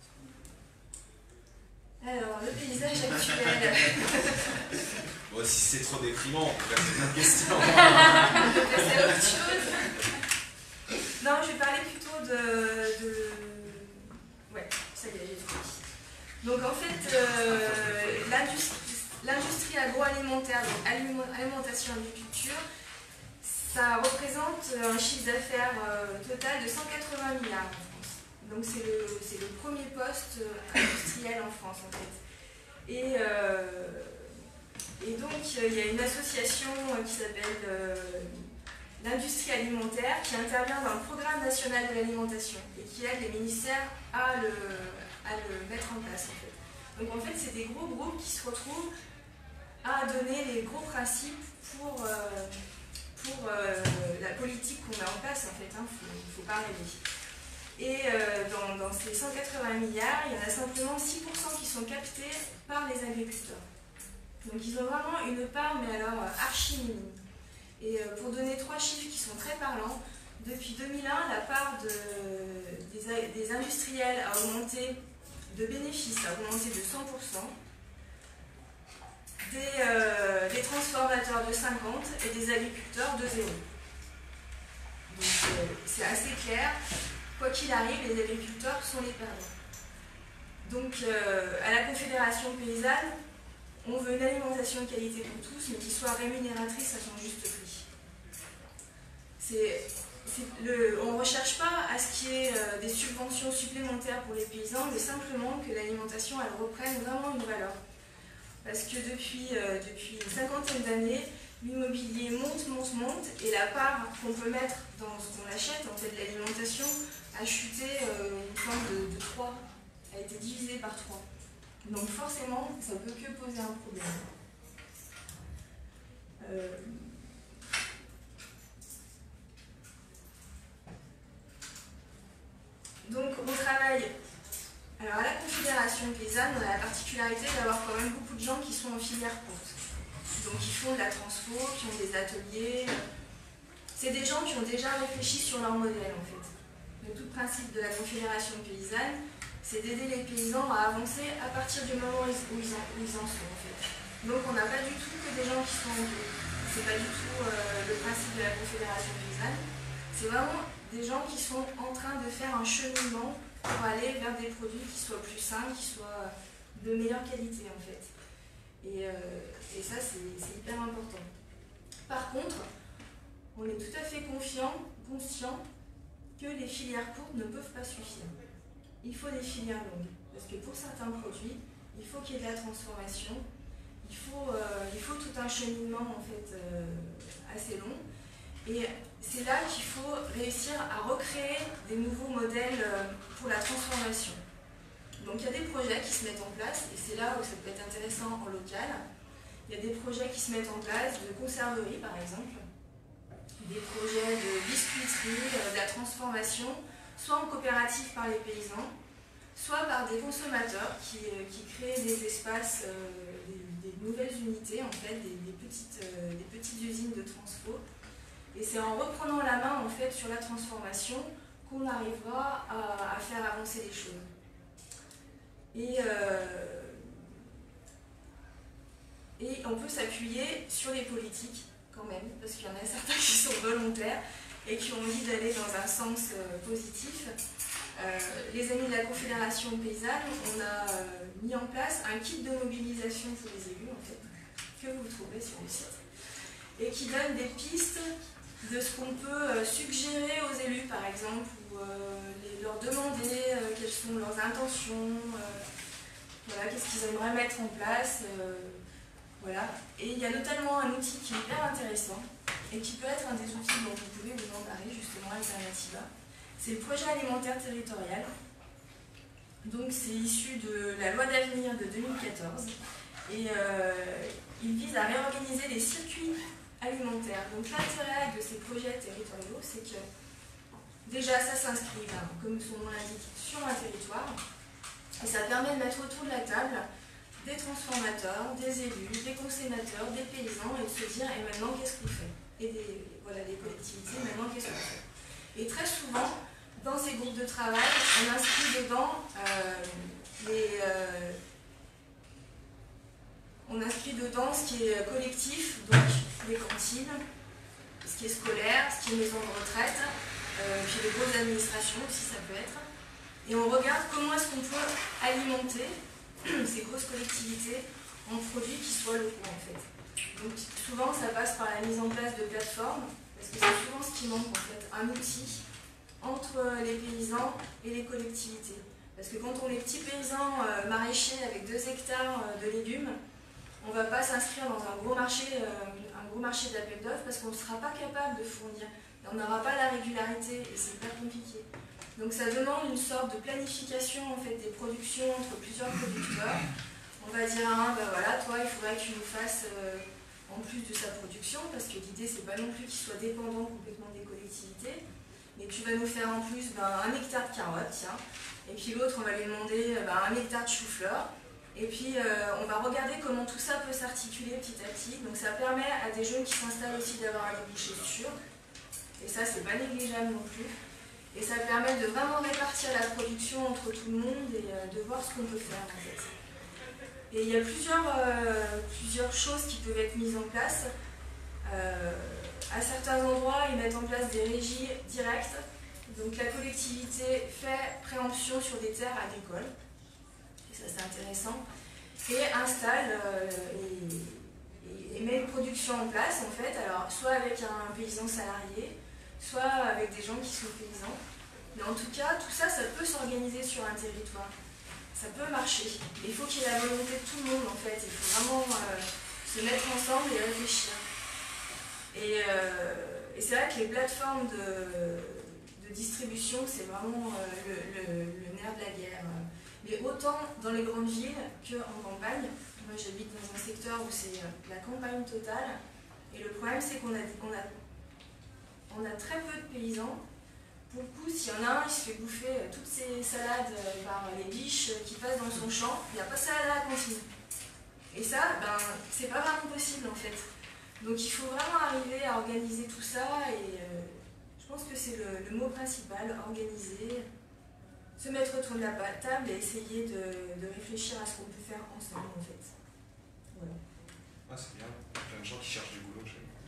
Alors, le paysage actuel. Bon, si c'est trop déprimant, on peut passer plein de questions. On peut passer à autre chose. Non, je vais parler plutôt de. de... Ouais, ça y est, j'ai trouvé. Donc, en fait, euh, l'industrie agroalimentaire, donc alimentation et agriculture, ça représente un chiffre d'affaires euh, total de cent quatre-vingts milliards en France. Donc c'est le, c'est le premier poste industriel en France en fait. Et, euh, et donc il y a une association qui s'appelle euh, l'industrie alimentaire qui intervient dans le programme national de l'alimentation et qui aide les ministères à le, à le mettre en place en fait. Donc en fait c'est des gros groupes qui se retrouvent à donner les gros principes pour... Euh, pour euh, la politique qu'on met en place, en fait, il hein, ne faut, faut pas rêver. Et euh, dans, dans ces cent quatre-vingts milliards, il y en a simplement six pour cent qui sont captés par les agriculteurs. Donc ils ont vraiment une part, mais alors archi minime. Et euh, pour donner trois chiffres qui sont très parlants, depuis deux mille un, la part de, des, des industriels a augmenté, de bénéfices a augmenté de cent pour cent. Des, euh, des transformateurs de cinquante et des agriculteurs de zéro. Donc euh, c'est assez clair, quoi qu'il arrive, les agriculteurs sont les perdants. Donc euh, à la Confédération paysanne, on veut une alimentation de qualité pour tous, mais qui soit rémunératrice à son juste prix. C'est, c'est le, on ne recherche pas à ce qu'il y ait euh, des subventions supplémentaires pour les paysans, mais simplement que l'alimentation elle reprenne vraiment une valeur. Parce que depuis, euh, depuis une cinquantaine d'années, l'immobilier monte, monte, monte, et la part qu'on peut mettre dans ce qu'on achète, en fait, l'alimentation, a chuté euh, une forme de, de trois, a été divisée par trois. Donc forcément, ça ne peut que poser un problème. Euh... Donc on travaille... Alors à la Confédération paysanne, on a la particularité d'avoir quand même beaucoup de gens qui sont en filière courte. Donc qui font de la transfo, qui ont des ateliers. C'est des gens qui ont déjà réfléchi sur leur modèle en fait. Le tout principe de la Confédération paysanne, c'est d'aider les paysans à avancer à partir du moment où ils en, où ils en sont en fait. Donc on n'a pas du tout que des gens qui sont en bio. C'est pas du tout euh, le principe de la Confédération paysanne. C'est vraiment des gens qui sont en train de faire un cheminement pour aller vers des produits qui soient plus sains, qui soient de meilleure qualité en fait. Et, euh, et ça c'est hyper important. Par contre, on est tout à fait confiant, conscient que les filières courtes ne peuvent pas suffire. Il faut des filières longues, parce que pour certains produits, il faut qu'il y ait de la transformation, il faut, euh, il faut tout un cheminement en fait euh, assez long. Et c'est là qu'il faut réussir à recréer des nouveaux modèles pour la transformation. Donc il y a des projets qui se mettent en place, et c'est là où ça peut être intéressant en local. Il y a des projets qui se mettent en place de conserverie par exemple, des projets de biscuiterie, de la transformation, soit en coopérative par les paysans, soit par des consommateurs qui, qui créent des espaces, euh, des, des nouvelles unités, en fait, des, des, petites, euh, des petites usines de transfo. Et c'est en reprenant la main en fait, sur la transformation qu'on arrivera à, à faire avancer les choses. Et, euh, et on peut s'appuyer sur les politiques quand même, parce qu'il y en a certains qui sont volontaires, et qui ont envie d'aller dans un sens euh, positif. Euh, les amis de la Confédération paysanne, on a euh, mis en place un kit de mobilisation pour les élus, en fait, que vous trouvez sur le site, et qui donne des pistes de ce qu'on peut euh, suggérer aux élus, par exemple, ou euh, les, leur demander euh, quelles sont leurs intentions, euh, voilà, qu'est-ce qu'ils aimeraient mettre en place. Euh, voilà. Et il y a notamment un outil qui est hyper intéressant, et qui peut être un des outils dont vous pouvez vous emparer, justement, Alternativa. C'est le projet alimentaire territorial. Donc c'est issu de la loi d'avenir de deux mille quatorze et euh, il vise à réorganiser les circuits alimentaires. Donc l'intérêt de ces projets territoriaux, c'est que déjà ça s'inscrit, hein, comme son nom l'indique, sur un territoire et ça permet de mettre autour de la table des transformateurs, des élus, des consommateurs, des paysans et de se dire et maintenant qu'est-ce qu'on fait? Et des, voilà, des collectivités, maintenant qu'est-ce qu'on fait? Et très souvent, dans ces groupes de travail, on inscrit dedans euh, les, euh, on inscrit dedans ce qui est collectif, donc les cantines, ce qui est scolaire, ce qui est maison de retraite, euh, puis les grosses administrations aussi ça peut être. Et on regarde comment est-ce qu'on peut alimenter ces grosses collectivités en produits qui soient locaux en fait. Donc souvent ça passe par la mise en place de plateformes, parce que c'est souvent ce qui manque en fait, un outil entre les paysans et les collectivités. Parce que quand on est petit paysan euh, maraîcher avec deux hectares euh, de légumes, on ne va pas s'inscrire dans un gros marché, euh, un gros marché d'appel d'offres parce qu'on ne sera pas capable de fournir. Et on n'aura pas la régularité et c'est hyper compliqué. Donc ça demande une sorte de planification en fait, des productions entre plusieurs producteurs. On va dire à un, ben voilà, toi il faudrait que tu nous fasses euh, en plus de sa production, parce que l'idée c'est pas non plus qu'il soit dépendant complètement des collectivités. Mais tu vas nous faire en plus ben, un hectare de carottes, tiens. Et puis l'autre, on va lui demander ben, un hectare de chou-fleur. Et puis euh, on va regarder comment tout ça peut s'articuler petit à petit. Donc ça permet à des jeunes qui s'installent aussi d'avoir un débouché sûr. Et ça, c'est pas négligeable non plus. Et ça permet de vraiment répartir la production entre tout le monde et euh, de voir ce qu'on peut faire en fait. Et il y a plusieurs, euh, plusieurs choses qui peuvent être mises en place. Euh, À certains endroits, ils mettent en place des régies directes. Donc la collectivité fait préemption sur des terres agricoles. Et ça, c'est intéressant. Et installe euh, et, et met une production en place, en fait. Alors, soit avec un paysan salarié, soit avec des gens qui sont paysans. Mais en tout cas, tout ça, ça peut s'organiser sur un territoire. Ça peut marcher. Mais il faut qu'il y ait la volonté de tout le monde, en fait. Il faut vraiment euh, se mettre ensemble et réfléchir. Et, euh, et c'est vrai que les plateformes de, de distribution, c'est vraiment euh, le, le, le nerf de la guerre. Mais autant dans les grandes villes qu'en campagne. Moi j'habite dans un secteur où c'est la campagne totale. Et le problème c'est qu'on a, on a, on a très peu de paysans. Pour le coup, s'il y en a un, il se fait bouffer toutes ses salades par les biches qui passent dans son champ, il n'y a pas ça à la cantine. Et ça, ben, c'est pas vraiment possible en fait. Donc il faut vraiment arriver à organiser tout ça et euh, je pense que c'est le, le mot principal, organiser, se mettre autour de la table et essayer de, de réfléchir à ce qu'on peut faire ensemble en fait. Voilà. Ah c'est bien, plein de gens qui cherchent du boulot chez moi.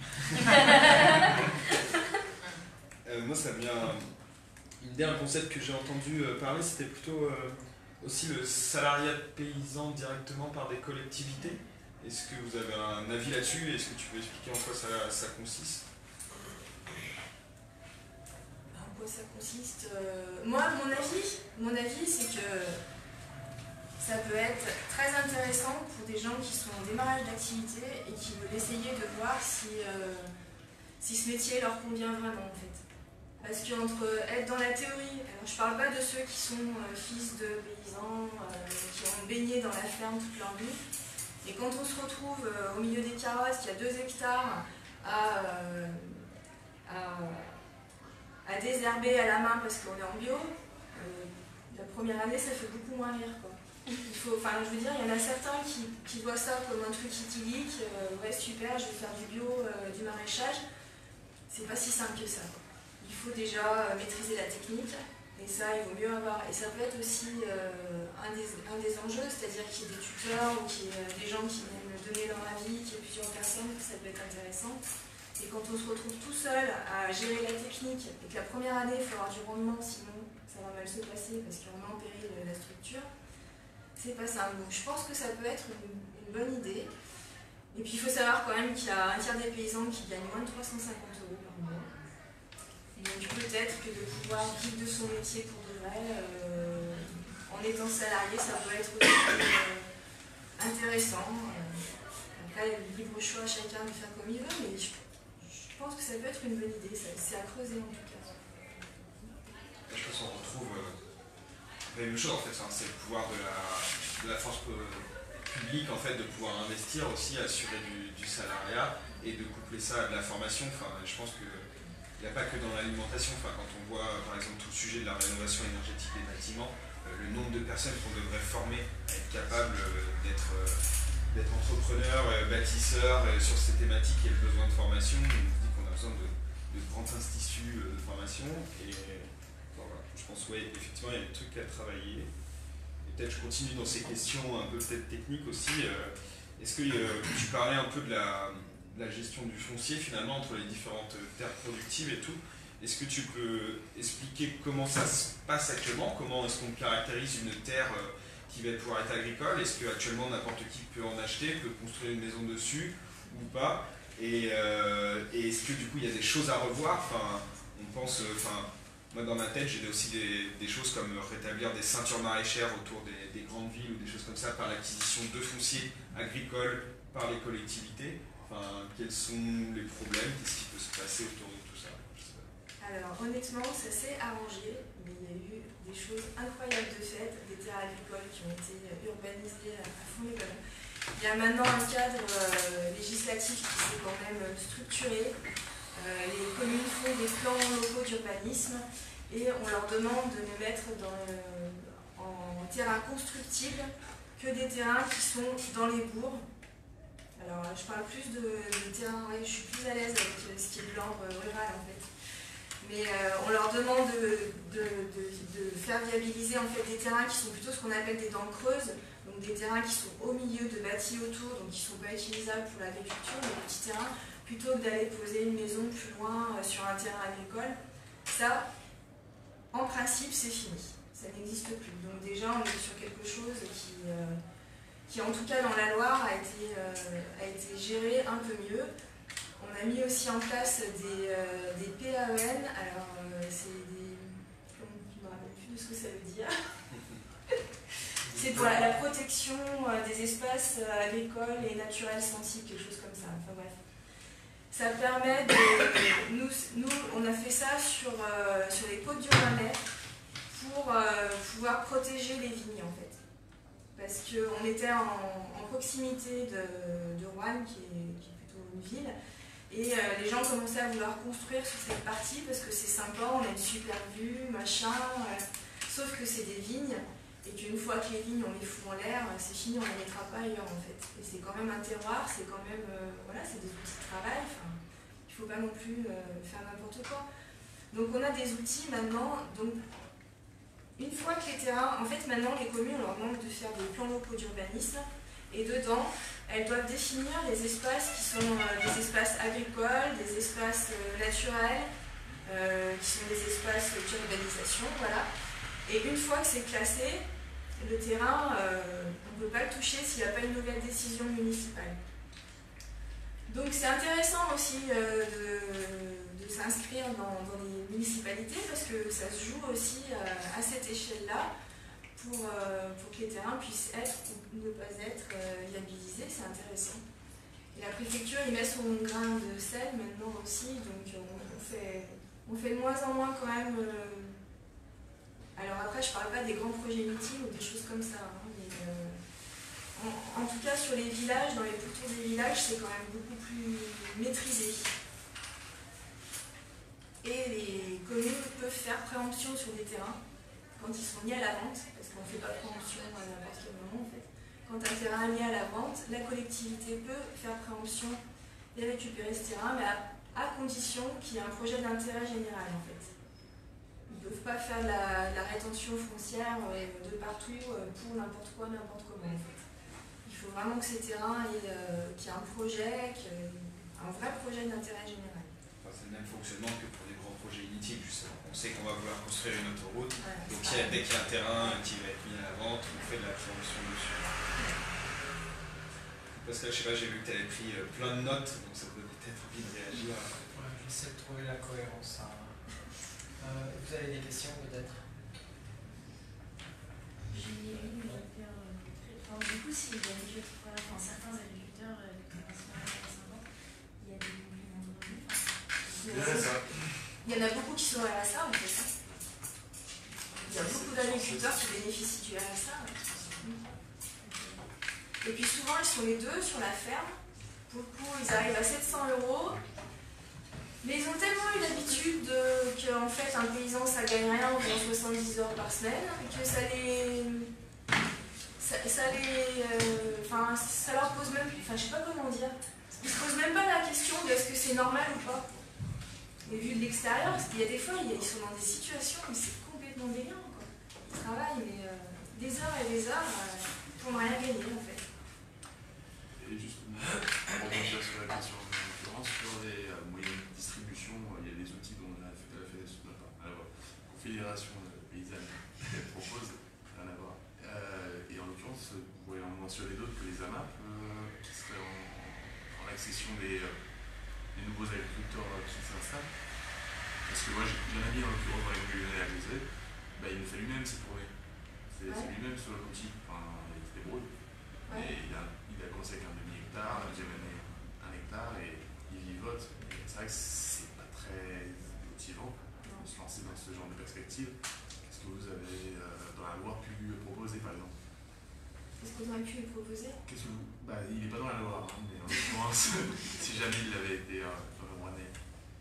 euh, moi ça vient, une idée, un concept que j'ai entendu parler, c'était plutôt euh, aussi le salariat paysan directement par des collectivités. Est-ce que vous avez un avis là-dessus? Est-ce que tu peux expliquer en quoi ça, ça consiste? En quoi ça consiste euh, Moi, mon avis, mon avis c'est que ça peut être très intéressant pour des gens qui sont en démarrage d'activité et qui veulent essayer de voir si, euh, si ce métier leur convient vraiment en fait. Parce qu'entre être dans la théorie, alors je ne parle pas de ceux qui sont euh, fils de paysans, euh, qui ont baigné dans la ferme toute leur vie. Et quand on se retrouve euh, au milieu des carottes, qui a deux hectares à, euh, à, à désherber à la main parce qu'on est en bio, euh, la première année ça fait beaucoup moins rire quoi. Il faut, enfin, je veux dire, il y en a certains qui, qui voient ça comme un truc idyllique, euh, ouais super, je vais faire du bio, euh, du maraîchage. C'est pas si simple que ça. Il faut déjà euh, maîtriser la technique. Et ça, il vaut mieux avoir. Et ça peut être aussi euh, un, des, un des enjeux, c'est-à-dire qu'il y ait des tuteurs ou qu'il y ait des gens qui viennent donner leur avis, qu'il y ait plusieurs personnes, ça peut être intéressant. c'est quand on se retrouve tout seul à gérer la technique et que la première année il faut avoir du rendement, sinon ça va mal se passer parce qu'on met en péril la structure, c'est pas simple. Donc je pense que ça peut être une, une bonne idée. Et puis il faut savoir quand même qu'il y a un tiers des paysans qui gagnent moins de trois cent cinquante euros par mois. Et donc peut-être que de pouvoir vivre de son métier pour de vrai, euh, en étant salarié, ça peut être aussi euh, intéressant. Après, il y a le libre choix à chacun de faire comme il veut, mais je, je pense que ça peut être une bonne idée, c'est à creuser en tout cas. Je pense qu'on retrouve euh, la même chose en fait, hein, c'est le pouvoir de la, de la force publique en fait, de pouvoir investir aussi, assurer du, du salariat et de coupler ça à de la formation. Enfin, je pense qu'il n'y a pas que dans l'alimentation, enfin, quand on voit par exemple tout le sujet de la rénovation énergétique des bâtiments, euh, le nombre de personnes qu'on devrait former à être capables euh, d'être euh, d'être entrepreneurs, euh, bâtisseurs euh, sur ces thématiques et le besoin de formation, on nous dit qu'on a besoin de, de grands instituts euh, de formation et je pense oui, effectivement, il y a des trucs à travailler. Et peut-être je continue dans ces questions un peu peut-être techniques aussi. Euh, Est-ce que euh, tu parlais un peu de la, de la gestion du foncier finalement entre les différentes terres productives et tout. Est-ce que tu peux expliquer comment ça se passe actuellement? Comment est-ce qu'on caractérise une terre euh, qui va pouvoir être agricole? Est-ce qu'actuellement n'importe qui peut en acheter, peut construire une maison dessus ou pas? Et, euh, et est-ce que du coup il y a des choses à revoir? Enfin, on pense... Enfin, moi, dans ma tête, j'ai aussi des, des choses comme rétablir des ceintures maraîchères autour des, des grandes villes ou des choses comme ça par l'acquisition de fonciers agricoles par les collectivités. Enfin, quels sont les problèmes? Qu'est-ce qui peut se passer autour de tout ça? Alors, honnêtement, ça s'est arrangé, mais il y a eu des choses incroyables de fait, des terres agricoles qui ont été urbanisées à fond les ballons. Il y a maintenant un cadre euh, législatif qui s'est quand même structuré. Euh, les communes font des plans locaux d'urbanisme et on leur demande de ne mettre dans le, en terrain constructible que des terrains qui sont dans les bourgs. Alors je parle plus de, de terrains, ouais, je suis plus à l'aise avec ce qui est de l'ordre rural en fait. Mais euh, on leur demande de, de, de, de faire viabiliser en fait des terrains qui sont plutôt ce qu'on appelle des dents creuses, donc des terrains qui sont au milieu de bâtis autour, donc qui ne sont pas utilisables pour l'agriculture, des petits terrains, plutôt que d'aller poser une maison plus loin euh, sur un terrain agricole. Ça, en principe, c'est fini. Ça n'existe plus. Donc déjà, on est sur quelque chose qui, euh, qui en tout cas dans la Loire, a été, euh, a été géré un peu mieux. On a mis aussi en place des, euh, des P A E N. Alors, euh, c'est des... Je ne me rappelle plus de ce que ça veut dire. C'est pour la, la protection euh, des espaces euh, agricoles et naturels sensibles, quelque chose comme ça. Enfin bref. Ça permet de... Nous, nous on a fait ça sur, euh, sur les côtes du Rhône pour euh, pouvoir protéger les vignes en fait. Parce qu'on était en, en proximité de, de Roanne, qui est, qui est plutôt une ville, et euh, les gens commençaient à vouloir construire sur cette partie parce que c'est sympa, on a une super vue, machin, euh, sauf que c'est des vignes, et qu'une fois que les vignes on les fout en l'air, c'est fini, on ne les mettra pas ailleurs en fait. Et c'est quand même un terroir, c'est quand même, euh, voilà, c'est des outils de travail, enfin, il ne faut pas non plus euh, faire n'importe quoi. Donc on a des outils maintenant, donc une fois que les terrains, en fait maintenant les communes on leur demande de faire des plans locaux d'urbanisme, et dedans elles doivent définir les espaces qui sont euh, des espaces agricoles, des espaces euh, naturels, euh, qui sont des espaces d'urbanisation, voilà. Et une fois que c'est classé, le terrain, euh, on ne peut pas le toucher s'il n'y a pas une nouvelle décision municipale. Donc c'est intéressant aussi euh, de, de s'inscrire dans, dans les municipalités parce que ça se joue aussi euh, à cette échelle-là pour, euh, pour que les terrains puissent être ou ne pas être euh, viabilisés, c'est intéressant. Et la préfecture y met son grain de sel maintenant aussi, donc on, on, fait, on fait de moins en moins quand même... Euh, alors après, je ne parle pas des grands projets inutiles ou des choses comme ça, hein, mais euh, en, en tout cas sur les villages, dans les pourtours des villages, c'est quand même beaucoup plus maîtrisé. Et les communes peuvent faire préemption sur des terrains quand ils sont mis à la vente, parce qu'on ne fait pas préemption à n'importe quel moment en fait. Quand un terrain est mis à la vente, la collectivité peut faire préemption et récupérer ce terrain, mais à, à condition qu'il y ait un projet d'intérêt général en fait. Ils ne peuvent pas faire de la, la rétention foncière euh, de partout euh, pour n'importe quoi, n'importe comment en fait. Il faut vraiment que ces terrains aient, euh, qu'il y ait un projet, qu'il y ait un vrai projet d'intérêt général. Enfin, c'est le même fonctionnement que pour des grands projets inutiles, justement. On sait qu'on va vouloir construire une autoroute, Voilà, donc c'est il y a, pareil. dès qu'il y a un terrain qui va être mis à la vente, on fait de la promotion dessus. Parce que là, je sais pas, j'ai vu que tu avais pris euh, plein de notes, donc ça peut peut-être envie de réagir. Ouais, j'essaie de trouver la cohérence. Hein. Euh, vous avez des questions peut-être? J'ai eu une affaire très forte. Du coup, si les agriculteurs, enfin certains agriculteurs euh, qui sont à cinq ans, il y a des compléments de revenus. Il y en a- Il y en a beaucoup qui sont R S A en fait. Il y a beaucoup d'agriculteurs qui bénéficient du R S A. Et puis souvent ils sont les deux sur la ferme. Pour le coup ils arrivent à sept cents euros. Mais ils ont tellement eu l'habitude qu'en fait un paysan ça gagne rien en faisant soixante-dix heures par semaine que ça les. Ça, ça les. euh, Enfin, ça leur pose même. Enfin, je sais pas comment dire. Ils se posent même pas la question de est-ce que c'est normal ou pas. Et vu de l'extérieur, parce qu'il y a des fois, ils sont dans des situations où c'est complètement délirant, quoi. Ils travaillent, mais euh, des heures et des heures euh, pour ne rien gagner, en fait. Et justement, pour rebondir sur la question de l'occurrence, sur les euh, moyens de distribution, euh, il y a des outils dont la, la Fédération, enfin, la Confédération paysanne propose, rien à voir. Euh, et en l'occurrence, vous pourriez en mentionner d'autres que les A M A P, euh, qui seraient en, en accession des, euh, des nouveaux agriculteurs euh, qui s'installent. Parce que moi, j'ai un ami en l'occurrence dans les moyens à l'Élysée, bah, il le fait lui-même ses tournées. C'est Ouais. lui-même sur l'outil. Enfin, il se débrouille. Ouais. Mais il a, il a commencé avec un demi-hectare, la deuxième année un hectare et il vivote. Et c'est vrai que c'est pas très motivant de se lancer dans ce genre de perspective. Qu'est-ce que vous avez euh, dans la loi pu proposer par exemple? Est-ce qu'on aurait pu lui proposer? Qu'est-ce que vous... Bah, il n'est pas dans la loi, hein, mais en l'occurrence, si jamais il avait été euh, vraiment né.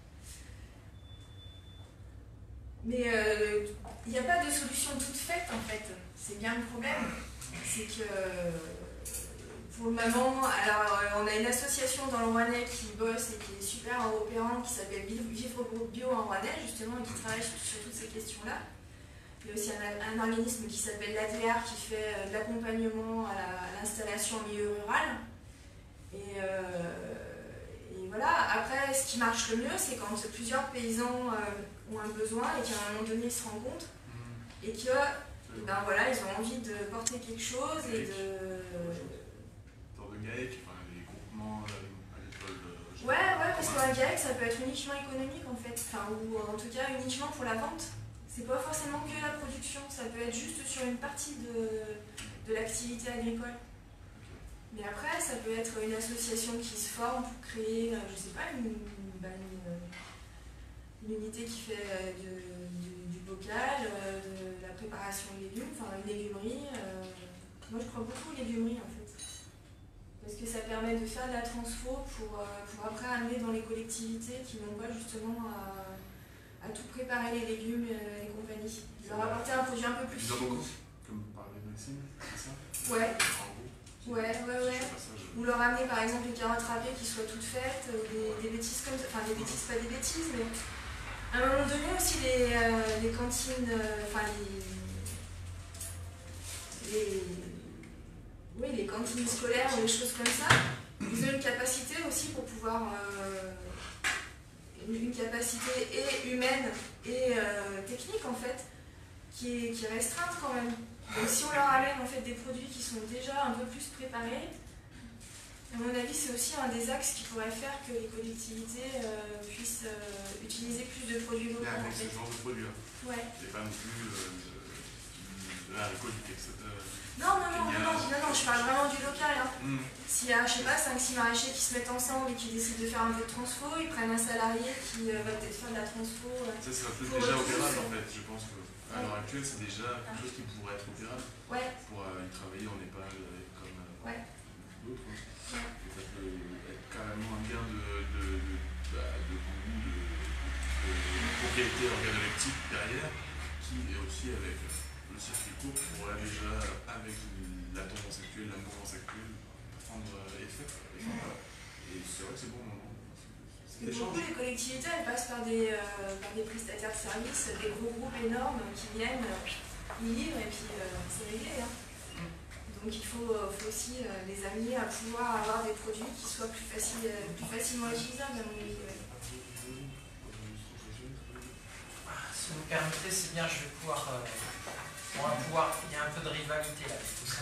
Mais euh, il n'y a pas de solution toute faite, en fait. C'est bien le problème. C'est que euh, pour le moment, alors euh, on a une association dans le Rouennais qui bosse et qui est super opérante, qui s'appelle Vivre Bio en Rouennais, justement, et qui travaille sur, sur toutes ces questions-là. Il y a aussi un, un organisme qui s'appelle l'A D R qui fait euh, de l'accompagnement à la- à l'installation en milieu rural. Et, euh, et voilà, après, ce qui marche le mieux, c'est quand plusieurs paysans euh, ont un besoin et qu'à un moment donné, ils se rencontrent et que eh ben, voilà, ils ont envie de porter quelque chose et de... Dans de GAEC, enfin, les groupements euh, agricoles. Euh, Ouais, ouais, parce qu'un GAEC, ça peut être uniquement économique en fait, enfin, ou en tout cas uniquement pour la vente. C'est pas forcément que la production, ça peut être juste sur une partie de, de l'activité agricole. Mais après, ça peut être une association qui se forme pour créer, euh, je sais pas, une, bah, une, une unité qui fait euh, de- du, du bocal, euh, de la préparation de légumes, enfin une légumerie. euh. Moi, je crois beaucoup aux légumeries en fait. Parce que ça permet de faire de la transfo pour, euh, pour après amener dans les collectivités qui n'ont pas justement à, à tout préparer les légumes euh, et compagnie. Leur apporter un produit un peu plus Ils en fini. beaucoup, comme parlait Maxime, c'est ça? Ouais. En gros. Ouais, ouais, Si ouais. je fais pas ça, je- Ou leur amener par exemple une carotte râpée qui soit toute faite, ou des, des bêtises comme ça. Enfin, des bêtises, pas des bêtises, mais à un moment donné aussi, les, euh, les cantines, euh, enfin les, les. Oui, les cantines scolaires ou les choses comme ça, ils ont une capacité aussi pour pouvoir. Euh, une, une capacité et humaine et euh, technique en fait, qui est, qui est restreinte quand même. Donc si on leur amène en fait des produits qui sont déjà un peu plus préparés, à mon avis c'est aussi un des axes qui pourrait faire que les collectivités euh, puissent euh, utiliser plus de produits locaux. Avec En fait. ce genre de produit-là. Ouais. Et pas non plus euh, de, de la récolte, et cetera. Non, non, non, non, non, non, non, je parle vraiment du local. Hein. Mmh. S'il y a, je sais pas, cinq six maraîchers qui se mettent ensemble et qui décident de faire un peu de transfo, ils prennent un salarié qui euh, va peut-être faire de la transfo. Euh. Ça, c'est un peu Pour déjà eux tous, opérable euh. en fait, je pense que à l'heure actuelle, c'est déjà quelque chose qui pourrait être opérable Ouais, pour euh, y travailler en EHPAD euh, comme euh, ouais. d'autres. hein. Ouais. Et ça peut être carrément un gain de, de, de, bah, de coût, de, de, de propriété organoleptique derrière, qui est aussi avec le circuit court pourrait déjà, avec la tendance actuelle, la mouvance actuelle, prendre euh, effet. Et, voilà. Et c'est vrai que c'est bon moment. Parce que beaucoup les collectivités, elles passent par des, euh, par des prestataires de services, des gros groupes énormes qui viennent, euh, ils livrent et puis euh, c'est réglé. Hein. Donc il faut, faut aussi les amener à pouvoir avoir des produits qui soient plus, faciles, plus facilement utilisables, à mon avis. Ouais. Si vous me permettez, c'est bien, je vais pouvoir, euh, on va pouvoir. Il y a un peu de rivalité là, tout ça.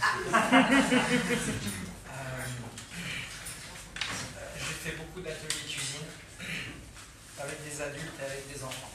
euh, J'ai fait beaucoup d'ateliers cuisine avec des adultes et avec des enfants.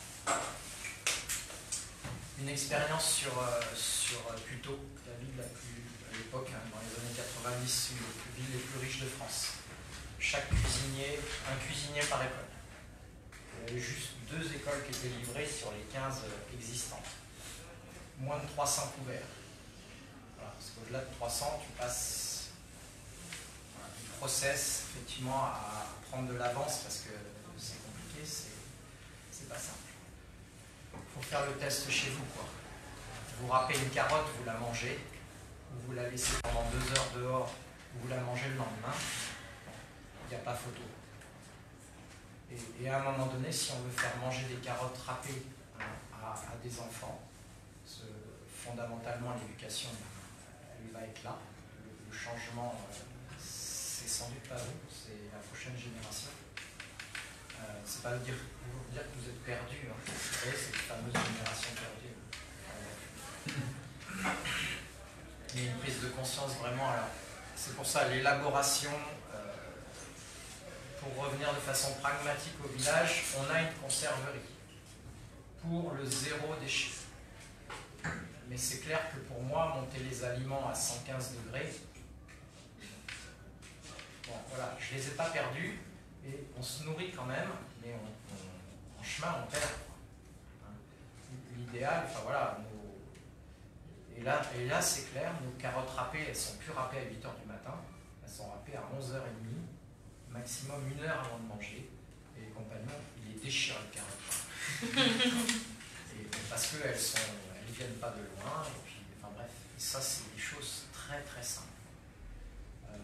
Une expérience sur, euh, sur Puteaux, la ville la plus, à l'époque, hein, dans les années quatre-vingt-dix, une des villes les plus riches de France. Chaque cuisinier, un cuisinier par école. Il y avait juste deux écoles qui étaient livrées sur les quinze existantes. Moins de trois cents couverts. Voilà, parce qu'au-delà de trois cents, tu passes voilà, du process effectivement à prendre de l'avance parce que c'est compliqué, c'est pas simple. Il faut faire le test chez vous, quoi. Vous râpez une carotte, vous la mangez, ou vous la laissez pendant deux heures dehors, vous la mangez le lendemain, il n'y a pas photo. Et, et à un moment donné, si on veut faire manger des carottes râpées hein, à, à des enfants, ce, fondamentalement l'éducation, elle va être là. Le, le changement, euh, c'est sans doute pas vous, c'est la prochaine génération. Euh, c'est pas vous dire, vous dire que vous êtes perdu, hein. Vous savez, cette fameuse génération perdue. Il y a une prise de conscience vraiment. Alors, c'est pour ça l'élaboration. Euh, pour revenir de façon pragmatique au village, on a une conserverie pour le zéro déchet. Mais c'est clair que pour moi, monter les aliments à cent quinze degrés, bon, voilà, je les ai pas perdus. Et on se nourrit quand même, mais on, on, en chemin, on perd. L'idéal, enfin voilà, nos, et là, et là c'est clair, nos carottes râpées, elles sont plus râpées à huit heures du matin, elles sont râpées à onze heures trente, maximum une heure avant de manger, et les compagnons, ils les déchirent les carottes. Et, parce qu'elles sont, elles ne viennent pas de loin, et puis, enfin bref, ça c'est des choses très très simples. Euh,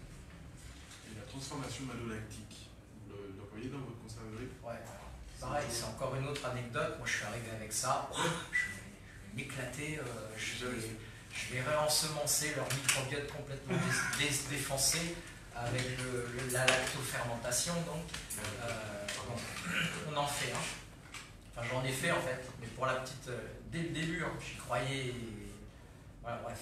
et la transformation malolactique. Vous l'employez dans votre conserverie? Ouais, pareil, c'est encore une autre anecdote. Moi, je suis arrivé avec ça. Je vais m'éclater. Euh, je, vais, je vais réensemencer leur microbiote complètement dé, dé, défoncé avec le, le, la lactofermentation. Donc, euh, bon, on en fait. Hein. Enfin, j'en ai fait en fait, mais pour la petite. Euh, dès le début, hein, j'y croyais. Et, voilà, bref.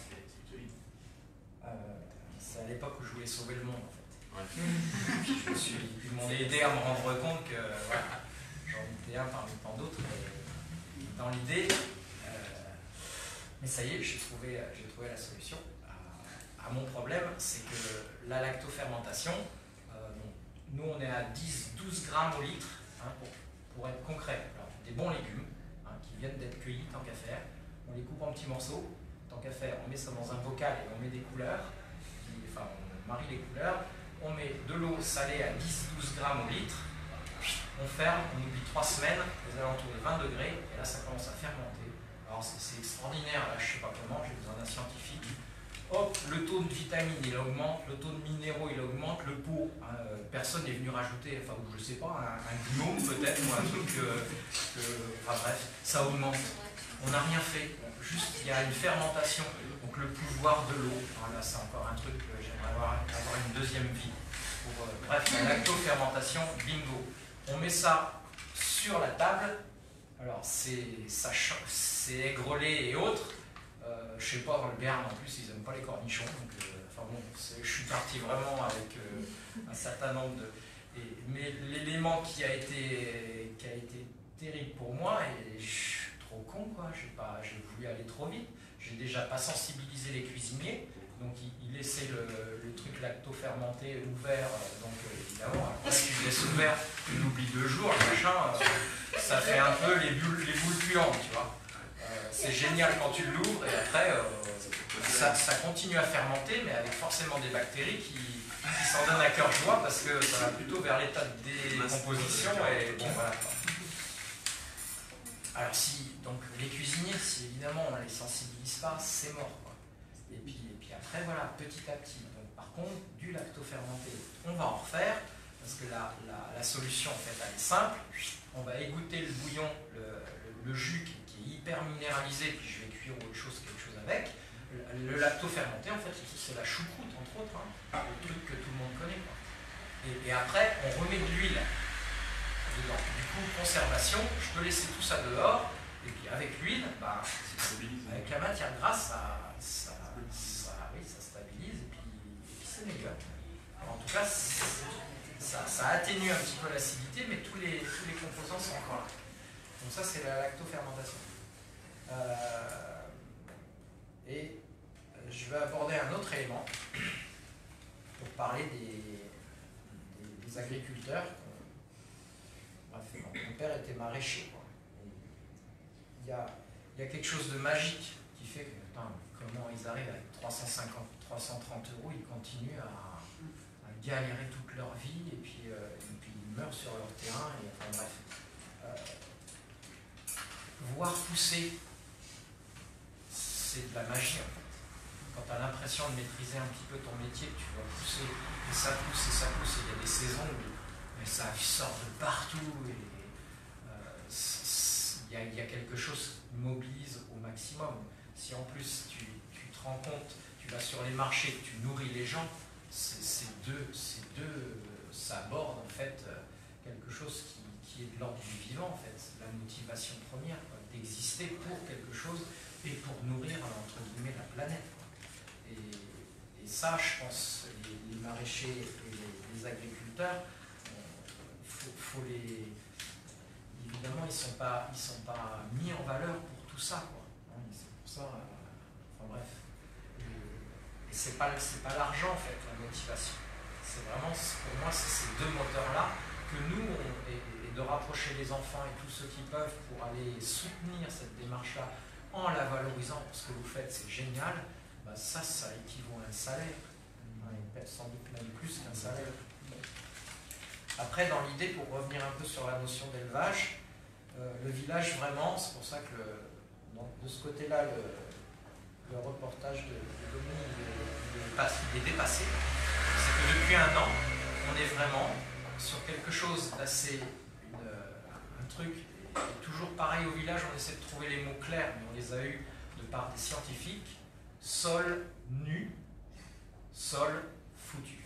Euh, c'est à l'époque où je voulais sauver le monde en fait. Je me suis, ils m'ont aidé à me rendre compte que voilà, j'en étais un parmi tant d'autres, mais dans l'idée, euh, mais ça y est, j'ai trouvé, j'ai trouvé la solution à, à mon problème, c'est que la lactofermentation, euh, bon, nous on est à dix à douze grammes au litre, hein, pour, pour être concret. Alors, des bons légumes hein, qui viennent d'être cueillis, tant qu'à faire, on les coupe en petits morceaux, tant qu'à faire, on met ça dans un bocal et on met des couleurs, qui, enfin on marie les couleurs. On met de l'eau salée à dix à douze grammes au litre, on ferme, on oublie trois semaines, aux alentours de vingt degrés, et là ça commence à fermenter. Alors c'est extraordinaire, là je ne sais pas comment, j'ai besoin d'un scientifique. Hop, le taux de vitamines il augmente, le taux de minéraux il augmente, le pot, hein, personne n'est venu rajouter, enfin je ne sais pas, un, un gnome peut-être, ou un truc que, que, enfin bref, ça augmente. On n'a rien fait, juste il y a une fermentation. Donc le pouvoir de l'eau, là c'est encore un truc que j'aimerais avoir, avoir une deuxième vie. Pour, euh, bref, la lactofermentation, bingo. On met ça sur la table, alors c'est aigrelé et autres. Euh, je sais pas, dans le Béarn en plus, ils n'aiment pas les cornichons. Donc, euh, enfin bon, je suis parti vraiment avec euh, un certain nombre de. Et, mais l'élément qui a été qui a été terrible pour moi, et je suis trop con quoi, j'ai pas, j'ai voulu aller trop vite. J'ai déjà pas sensibilisé les cuisiniers, donc ils, ils laissaient le, le truc lacto-fermenté ouvert, euh, donc euh, évidemment, après si je laisse ouvert, tu l'oublies deux jours, le machin, euh, ça fait un peu les boules, les boules puantes, tu vois. Euh, c'est génial quand tu l'ouvres et après euh, ça, ça continue à fermenter, mais avec forcément des bactéries qui, qui s'en donnent à cœur joie parce que ça va plutôt vers l'état de décomposition et bon voilà. Alors si, donc les cuisiniers, si évidemment on ne les sensibilise pas, c'est mort quoi. Et puis, et puis après voilà, petit à petit. Donc par contre, du lacto-fermenté, on va en refaire, parce que la, la, la solution en fait elle est simple. On va égoutter le bouillon, le, le, le jus qui, qui est hyper minéralisé, puis je vais cuire autre chose, quelque chose avec. le lacto-fermenté, en fait, c'est la choucroute, entre autres, hein, le truc que tout le monde connaît, quoi. Et, et après, on remet de l'huile dedans. Du coup, conservation, je peux laisser tout ça dehors, et puis avec l'huile, bah, avec la matière grasse, ça, ça, ça, oui, ça stabilise, et puis, et puis c'est meilleur. Alors, en tout cas, ça, ça atténue un petit peu l'acidité, mais tous les, tous les composants sont encore là. Donc ça, c'est la lactofermentation. Euh, et je vais aborder un autre élément pour parler des, des, des agriculteurs. Bref, mon père était maraîcher, quoi. Il y a, il y a quelque chose de magique qui fait que, putain, comment ils arrivent avec trois cent cinquante, trois cent trente euros, ils continuent à, à galérer toute leur vie, et puis, euh, et puis ils meurent sur leur terrain, et enfin bref. Euh, voir pousser, c'est de la magie, en fait. Quand tu as l'impression de maîtriser un petit peu ton métier, que tu vois pousser, et ça pousse, et ça pousse, et il y a des saisons où mais ça sort de partout, et il euh, y, y a quelque chose qui mobilise au maximum. Si en plus tu, tu te rends compte, tu vas sur les marchés, tu nourris les gens, c'est deux, deux, ça aborde en fait quelque chose qui, qui est de l'ordre du vivant, en fait, la motivation première, d'exister pour quelque chose et pour nourrir, entre guillemets, la planète. Et, et ça, je pense, les, les maraîchers et les, les agriculteurs, il faut, faut les... Évidemment, ils ne sont, sont pas mis en valeur pour tout ça, quoi. C'est pour ça... Euh, enfin bref. Et, et ce n'est pas, pas l'argent, en fait, la motivation. C'est vraiment, pour moi, c'est ces deux moteurs-là que nous, on, et, et de rapprocher les enfants et tous ceux qui peuvent pour aller soutenir cette démarche-là en la valorisant, parce que vous faites, c'est génial, bah ça, ça équivaut à un salaire. Ouais, sans doute même plus qu'un salaire. Après, dans l'idée, pour revenir un peu sur la notion d'élevage, euh, le village, vraiment, c'est pour ça que le, donc, de ce côté-là, le, le reportage de, de Dominique, il, il, il est dépassé. C'est que depuis un an, on est vraiment sur quelque chose d'assez, un truc, et toujours pareil au village, on essaie de trouver les mots clairs, mais on les a eus de part des scientifiques. Sol nu, sol foutu.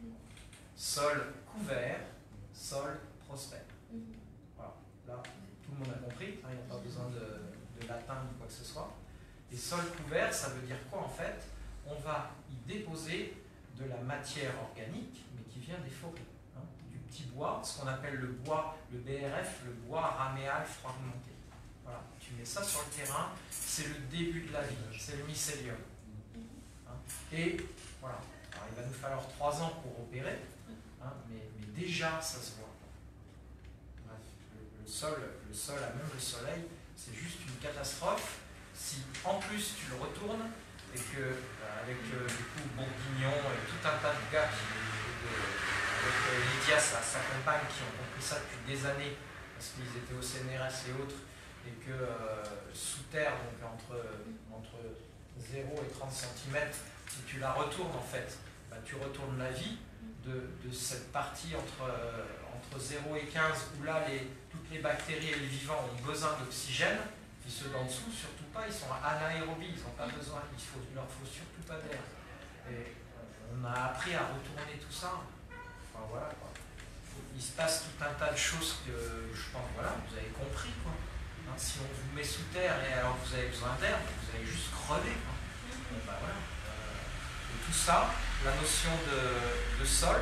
Sol couvert, sol prospère. Voilà, là, tout le monde a compris, hein, il n'y a pas besoin de, de latin ou quoi que ce soit. Et sol couvert, ça veut dire quoi en fait? On va y déposer de la matière organique, mais qui vient des forêts. Hein, du petit bois, ce qu'on appelle le bois, le B R F, le bois raméal fragmenté. Voilà, tu mets ça sur le terrain, c'est le début de la vie, c'est le mycélium. Hein, et voilà, alors, il va nous falloir trois ans pour opérer, hein, mais, mais déjà ça se voit. Bref, le, le, sol, le sol, même le soleil, c'est juste une catastrophe. Si en plus tu le retournes, et que euh, avec euh, du coup Bourguignon et tout un tas de gars, qui, de, avec euh, Lydia, sa, sa compagne, qui ont compris ça depuis des années, parce qu'ils étaient au C N R S et autres, et que euh, sous terre, donc entre, entre zéro et trente centimètres, si tu la retournes en fait, bah, tu retournes la vie de, de cette partie entre, euh, entre zéro et quinze, où là les, toutes les bactéries et les vivants ont besoin d'oxygène, puis ceux d'en dessous, surtout pas, ils sont anaérobies, ils n'ont pas besoin, il faut, il leur faut surtout pas d'air. Et on a appris à retourner tout ça. Enfin voilà quoi. Il se passe tout un tas de choses que je pense, voilà, vous avez compris quoi. Hein, si on vous met sous terre et alors vous avez besoin d'air, vous allez juste crever. Quoi. Bon, bah, voilà. euh, et tout ça, la notion de, de sol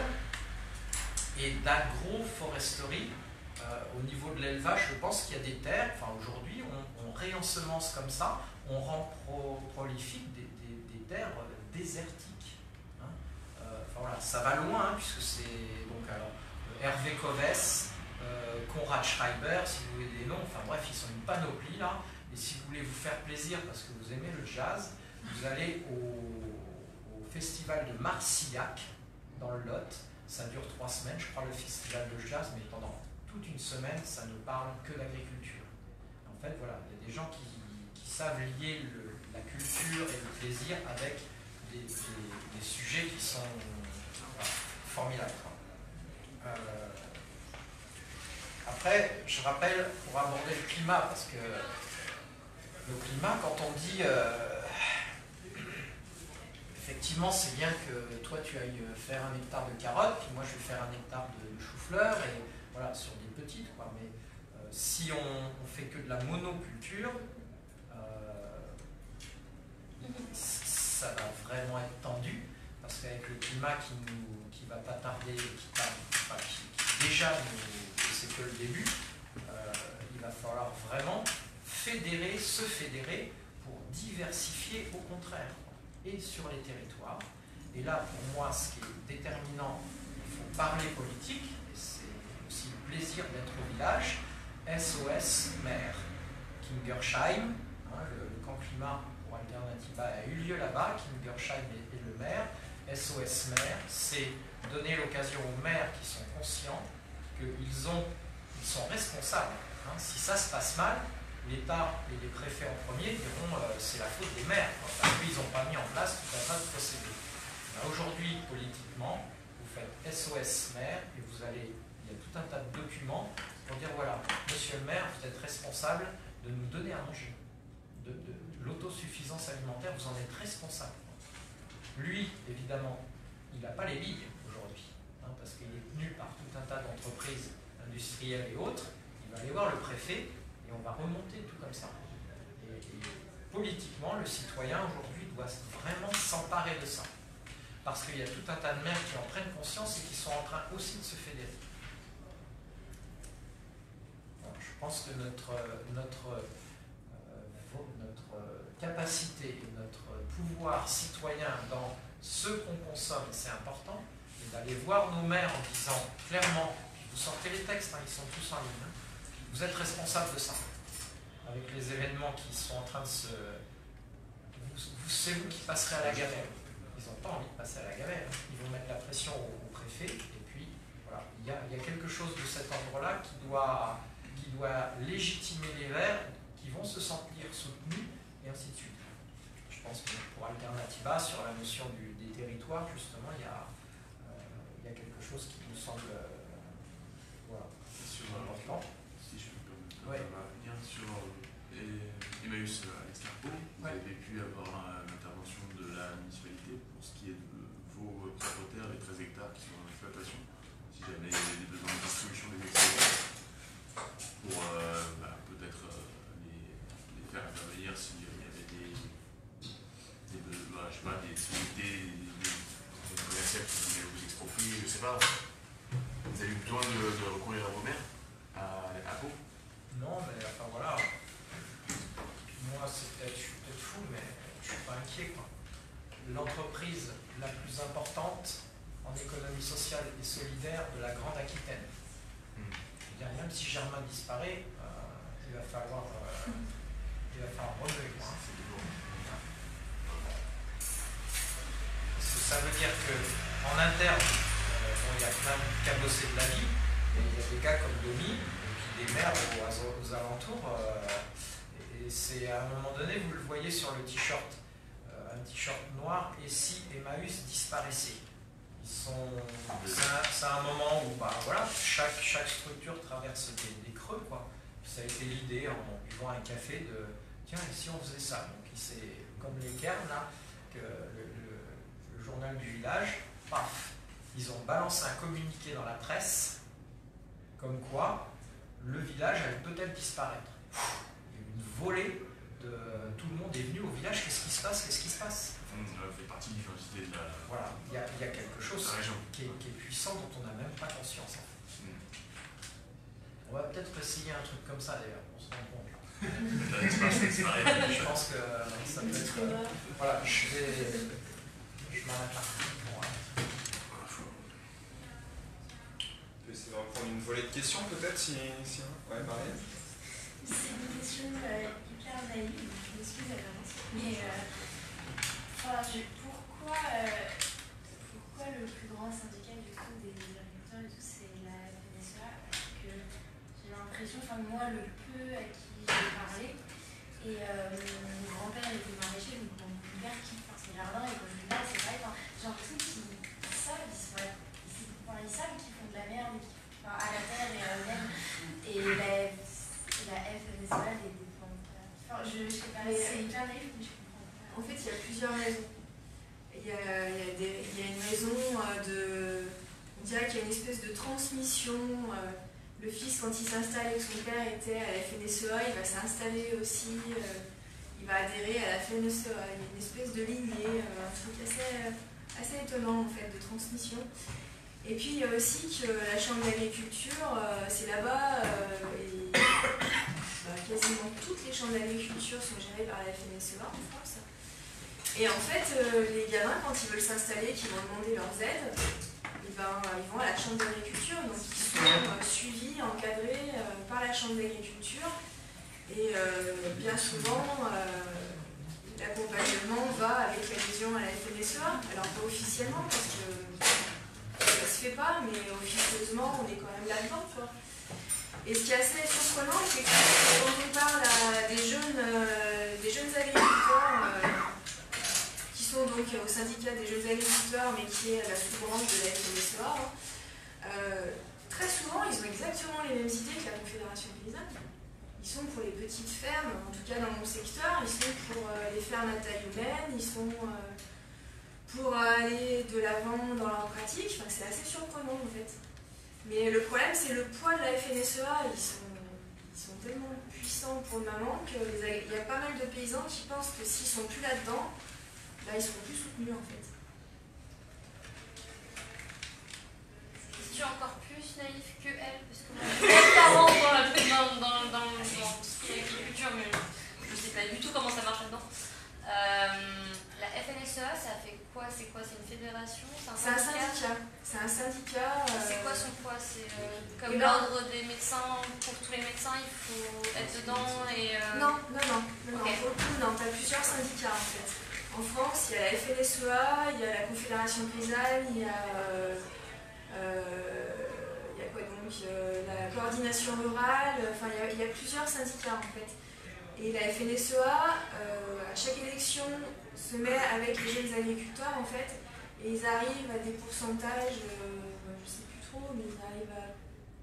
et d'agroforesterie. Euh, au niveau de l'élevage, je pense qu'il y a des terres, enfin aujourd'hui, on, on réensemence comme ça, on rend pro, prolifique des, des, des terres désertiques. Hein. Euh, enfin voilà, ça va loin, hein, puisque c'est donc alors Hervé Covès, euh, Konrad Schreiber, si vous voulez des noms, enfin bref, ils sont une panoplie là, et si vous voulez vous faire plaisir parce que vous aimez le jazz, vous allez au, au festival de Marcillac, dans le Lot, ça dure trois semaines, je crois, le festival de jazz, mais pendant toute une semaine, ça ne parle que d'agriculture. En fait, voilà, il y a des gens qui, qui savent lier le, la culture et le plaisir avec des, des, des sujets qui sont voilà, formidables. Euh, après, je rappelle, pour aborder le climat, parce que le climat, quand on dit... Euh, effectivement, c'est bien que toi tu ailles faire un hectare de carottes, puis moi je vais faire un hectare de chou-fleur, et voilà, sur des petites, quoi. Mais euh, si on, on fait que de la monoculture, euh, ça va vraiment être tendu, parce qu'avec le climat qui nous, qui va pas tarder, qui, tarde, enfin, qui, qui déjà nous, c'est que le début, euh, il va falloir vraiment fédérer, se fédérer pour diversifier au contraire, et sur les territoires. Et là, pour moi, ce qui est déterminant, il faut parler politique, et c'est aussi le plaisir d'être au village. S O S Maire, Kingersheim, hein, le, le camp climat pour Alternativa a eu lieu là-bas, Kingersheim est, est le maire. S O S Maire, c'est donner l'occasion aux maires qui sont conscients qu'ils ont, ils sont responsables. Hein. Si ça se passe mal, l'État et les préfets en premier diront euh, c'est la faute des maires, quoi, parce qu'ils n'ont pas mis en place tout un tas de procédures. Aujourd'hui, politiquement, vous faites S O S maire et vous allez, il y a tout un tas de documents pour dire voilà, monsieur le maire, vous êtes responsable de nous donner à manger. De, de, de l'autosuffisance alimentaire, vous en êtes responsable. Lui, évidemment, il n'a pas les billes aujourd'hui, hein, parce qu'il est tenu par tout un tas d'entreprises industrielles et autres. Il va aller voir le préfet. Et on va remonter tout comme ça. Et, et politiquement, le citoyen aujourd'hui doit vraiment s'emparer de ça. Parce qu'il y a tout un tas de maires qui en prennent conscience et qui sont en train aussi de se fédérer. Alors, je pense que notre, notre, euh, notre capacité et notre pouvoir citoyen dans ce qu'on consomme, c'est important. Et d'aller voir nos maires en disant clairement, vous sortez les textes, hein, ils sont tous en ligne. Hein, vous êtes responsable de ça. Avec les événements qui sont en train de se... Vous, vous, c'est vous qui passerez à la gamelle. Ils n'ont pas envie de passer à la gamelle. Hein. Ils vont mettre la pression au, au préfet. Et puis, voilà. Il y a, il y a quelque chose de cet ordre-là qui doit, qui doit légitimer les Verts, qui vont se sentir soutenus, et ainsi de suite. Je pense que pour Alternativa, sur la notion du, des territoires, justement, il y a, euh, il y a quelque chose qui nous semble euh, voilà, important. Ouais. Bien sur euh, Emmaüs à l'Exterpo, vous ouais. avez pu avoir l'intervention de la municipalité pour ce qui est de vos propres terres, les treize hectares qui sont en exploitation, si jamais il y avait des besoins de distribution des excédents, pour euh, bah, peut-être euh, les, les faire intervenir s'il y avait des, des besoins, je sais pas, des sociétés, des, des commerciales qui voulaient vous exproprier, je sais pas. Vous avez eu besoin de, de recourir à vos maires à, à Pau? Non, mais enfin voilà, moi c'est peut-être, je suis peut-être fou, mais je ne suis pas inquiet, quoi. L'entreprise la plus importante en économie sociale et solidaire de la Grande Aquitaine. Mm. Je veux dire, même si Germain disparaît, euh, il va falloir, euh, il va falloir relever, quoi. Parce que ça veut dire qu'en interne, euh, bon, il y a plein de cabossés de la vie, mais il y a des gars comme Domi, des maires aux, aux alentours, euh, et c'est à un moment donné, vous le voyez sur le t-shirt, euh, un t-shirt noir, et si Emmaüs disparaissait. Ils sont, c'est un, un moment où bah, voilà, chaque, chaque structure traverse des, des creux, quoi. Ça a été l'idée en buvant un café de tiens, et si on faisait ça? Donc c'est comme les Cairns, là, que le, le, le journal du village, paf, ils ont balancé un communiqué dans la presse, comme quoi le village allait peut-être disparaître. Il y a eu une volée de tout le monde est venu au village, qu'est-ce qui se passe, qu'est-ce qui se passe mmh, Ça fait partie de l'identité de la... Voilà, il y a, il y a quelque chose qui est, qui est puissant dont on n'a même pas conscience. En fait. mmh. On va peut-être essayer un truc comme ça d'ailleurs, on se rend compte. Je pense que ça peut être... Euh, voilà, je vais... Je m'arrête là. On va prendre une volée de questions peut-être si, si... Ouais, Marianne. C'est une question euh, hyper naïve, je m'excuse à l'avance. Mais euh, enfin, je, pourquoi, euh, pourquoi le plus grand syndicat du coup des agriculteurs et tout, c'est la F N S E A? Parce que j'ai l'impression, enfin moi le peu à qui j'ai parlé, et euh, mon grand-père était maraîcher, donc mon père qui fait ses jardins, et quand je lui parle, c'est pareil, enfin, j'ai l'impression qu'ils savent, ils, sont, ils, enfin, ils savent qu'ils font de la merde, enfin, à la terre et à eux-mêmes, et la, la F N S E A les défend. Enfin, je, je sais pas, c'est hyper naïf, mais je comprends pas. En fait, il y a plusieurs raisons. il y a, il y a des, il y a une raison de... On dirait qu'il y a une espèce de transmission. Euh, le fils, quand il s'installe et que son père était à la F N S E A, il va s'installer aussi, euh, il va adhérer à la F N S E A. Il y a une espèce de lignée, euh, un truc assez, assez étonnant en fait, de transmission. Et puis il y a aussi que la Chambre d'agriculture, euh, c'est là-bas, euh, et bah, quasiment toutes les chambres d'agriculture sont gérées par la F N S E A en France. Et en fait, euh, les gamins, quand ils veulent s'installer, qu'ils vont demander leurs aides, et ben, ils vont à la Chambre d'agriculture, donc ils sont euh, suivis, encadrés euh, par la Chambre d'agriculture. Et euh, bien souvent, euh, l'accompagnement va avec l'adhésion à la F N S E A, alors pas officiellement, parce que ça se fait pas, mais officieusement, on est quand même là-dedans, quoi. Et ce qui est assez surprenant, c'est que quand on parle à des jeunes, euh, des jeunes agriculteurs, euh, qui sont donc au syndicat des jeunes agriculteurs, mais qui est la sous-branche de la F N S E A, hein, euh, très souvent, ils ont exactement les mêmes idées que la Confédération paysanne. Ils sont pour les petites fermes, en tout cas dans mon secteur, ils sont pour euh, les fermes à taille humaine, ils sont... Euh, pour aller de l'avant dans leur pratique. Enfin, c'est assez surprenant en fait. Mais le problème, c'est le poids de la F N S E A. Ils sont, ils sont tellement puissants pour le moment qu'il y a pas mal de paysans qui pensent que s'ils sont plus là-dedans, là, ils seront plus soutenus en fait. Je suis encore plus naïf que elle, parce que moi, j'ai quarante dans, la, dans, dans, dans, dans tout ce qui est agriculture, mais je ne sais pas du tout comment ça marche là-dedans. Euh, la F N S E A, ça fait quoi? C'est quoi? C'est une fédération? C'est un syndicat? C'est un syndicat. Euh... C'est quoi son poids? C'est euh, comme ben, l'ordre des médecins, pour tous les médecins, il faut être dedans et... Euh... Non, non, non. non, okay. non, beaucoup, non. Tu as plusieurs syndicats en fait. En France, il y a la F N S E A, il y a la Confédération paysanne, il y a... Euh, euh, il y a quoi donc euh, la coordination rurale, enfin il y, a, il y a plusieurs syndicats en fait. Et la F N S E A, euh, à chaque élection, se met avec les jeunes agriculteurs en fait, et ils arrivent à des pourcentages, euh, je ne sais plus trop, mais ils arrivent à...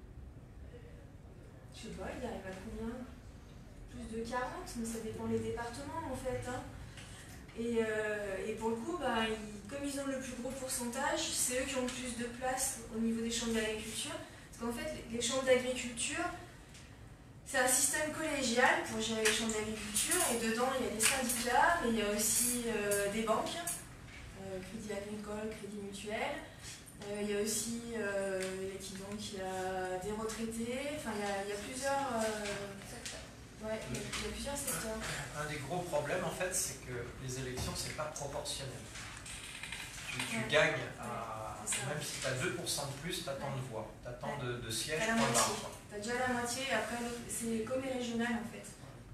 Je sais pas, ils arrivent à combien? Plus de quarante, mais ça dépend des départements en fait. Hein. Et, euh, et pour le coup, bah, ils, comme ils ont le plus gros pourcentage, c'est eux qui ont le plus de place au niveau des chambres d'agriculture. Parce qu'en fait, les, les chambres d'agriculture, c'est un système collégial pour gérer les chambres d'agriculture, et dedans il y a des syndicats, mais il y a aussi euh, des banques, euh, Crédit Agricole, Crédit Mutuel, euh, il y a aussi euh, qui, donc, il y a des retraités, enfin il y a, il y a plusieurs, euh, ouais, il y a, il y a plusieurs secteurs. Un des gros problèmes en fait, c'est que les élections, c'est pas proportionnel. Tu, tu ouais. gagnes, à, même si tu as deux pour cent de plus, tu as tant de voix, tu as tant ouais. de, de sièges, tu as déjà la moitié, et après c'est comme les régionales en fait.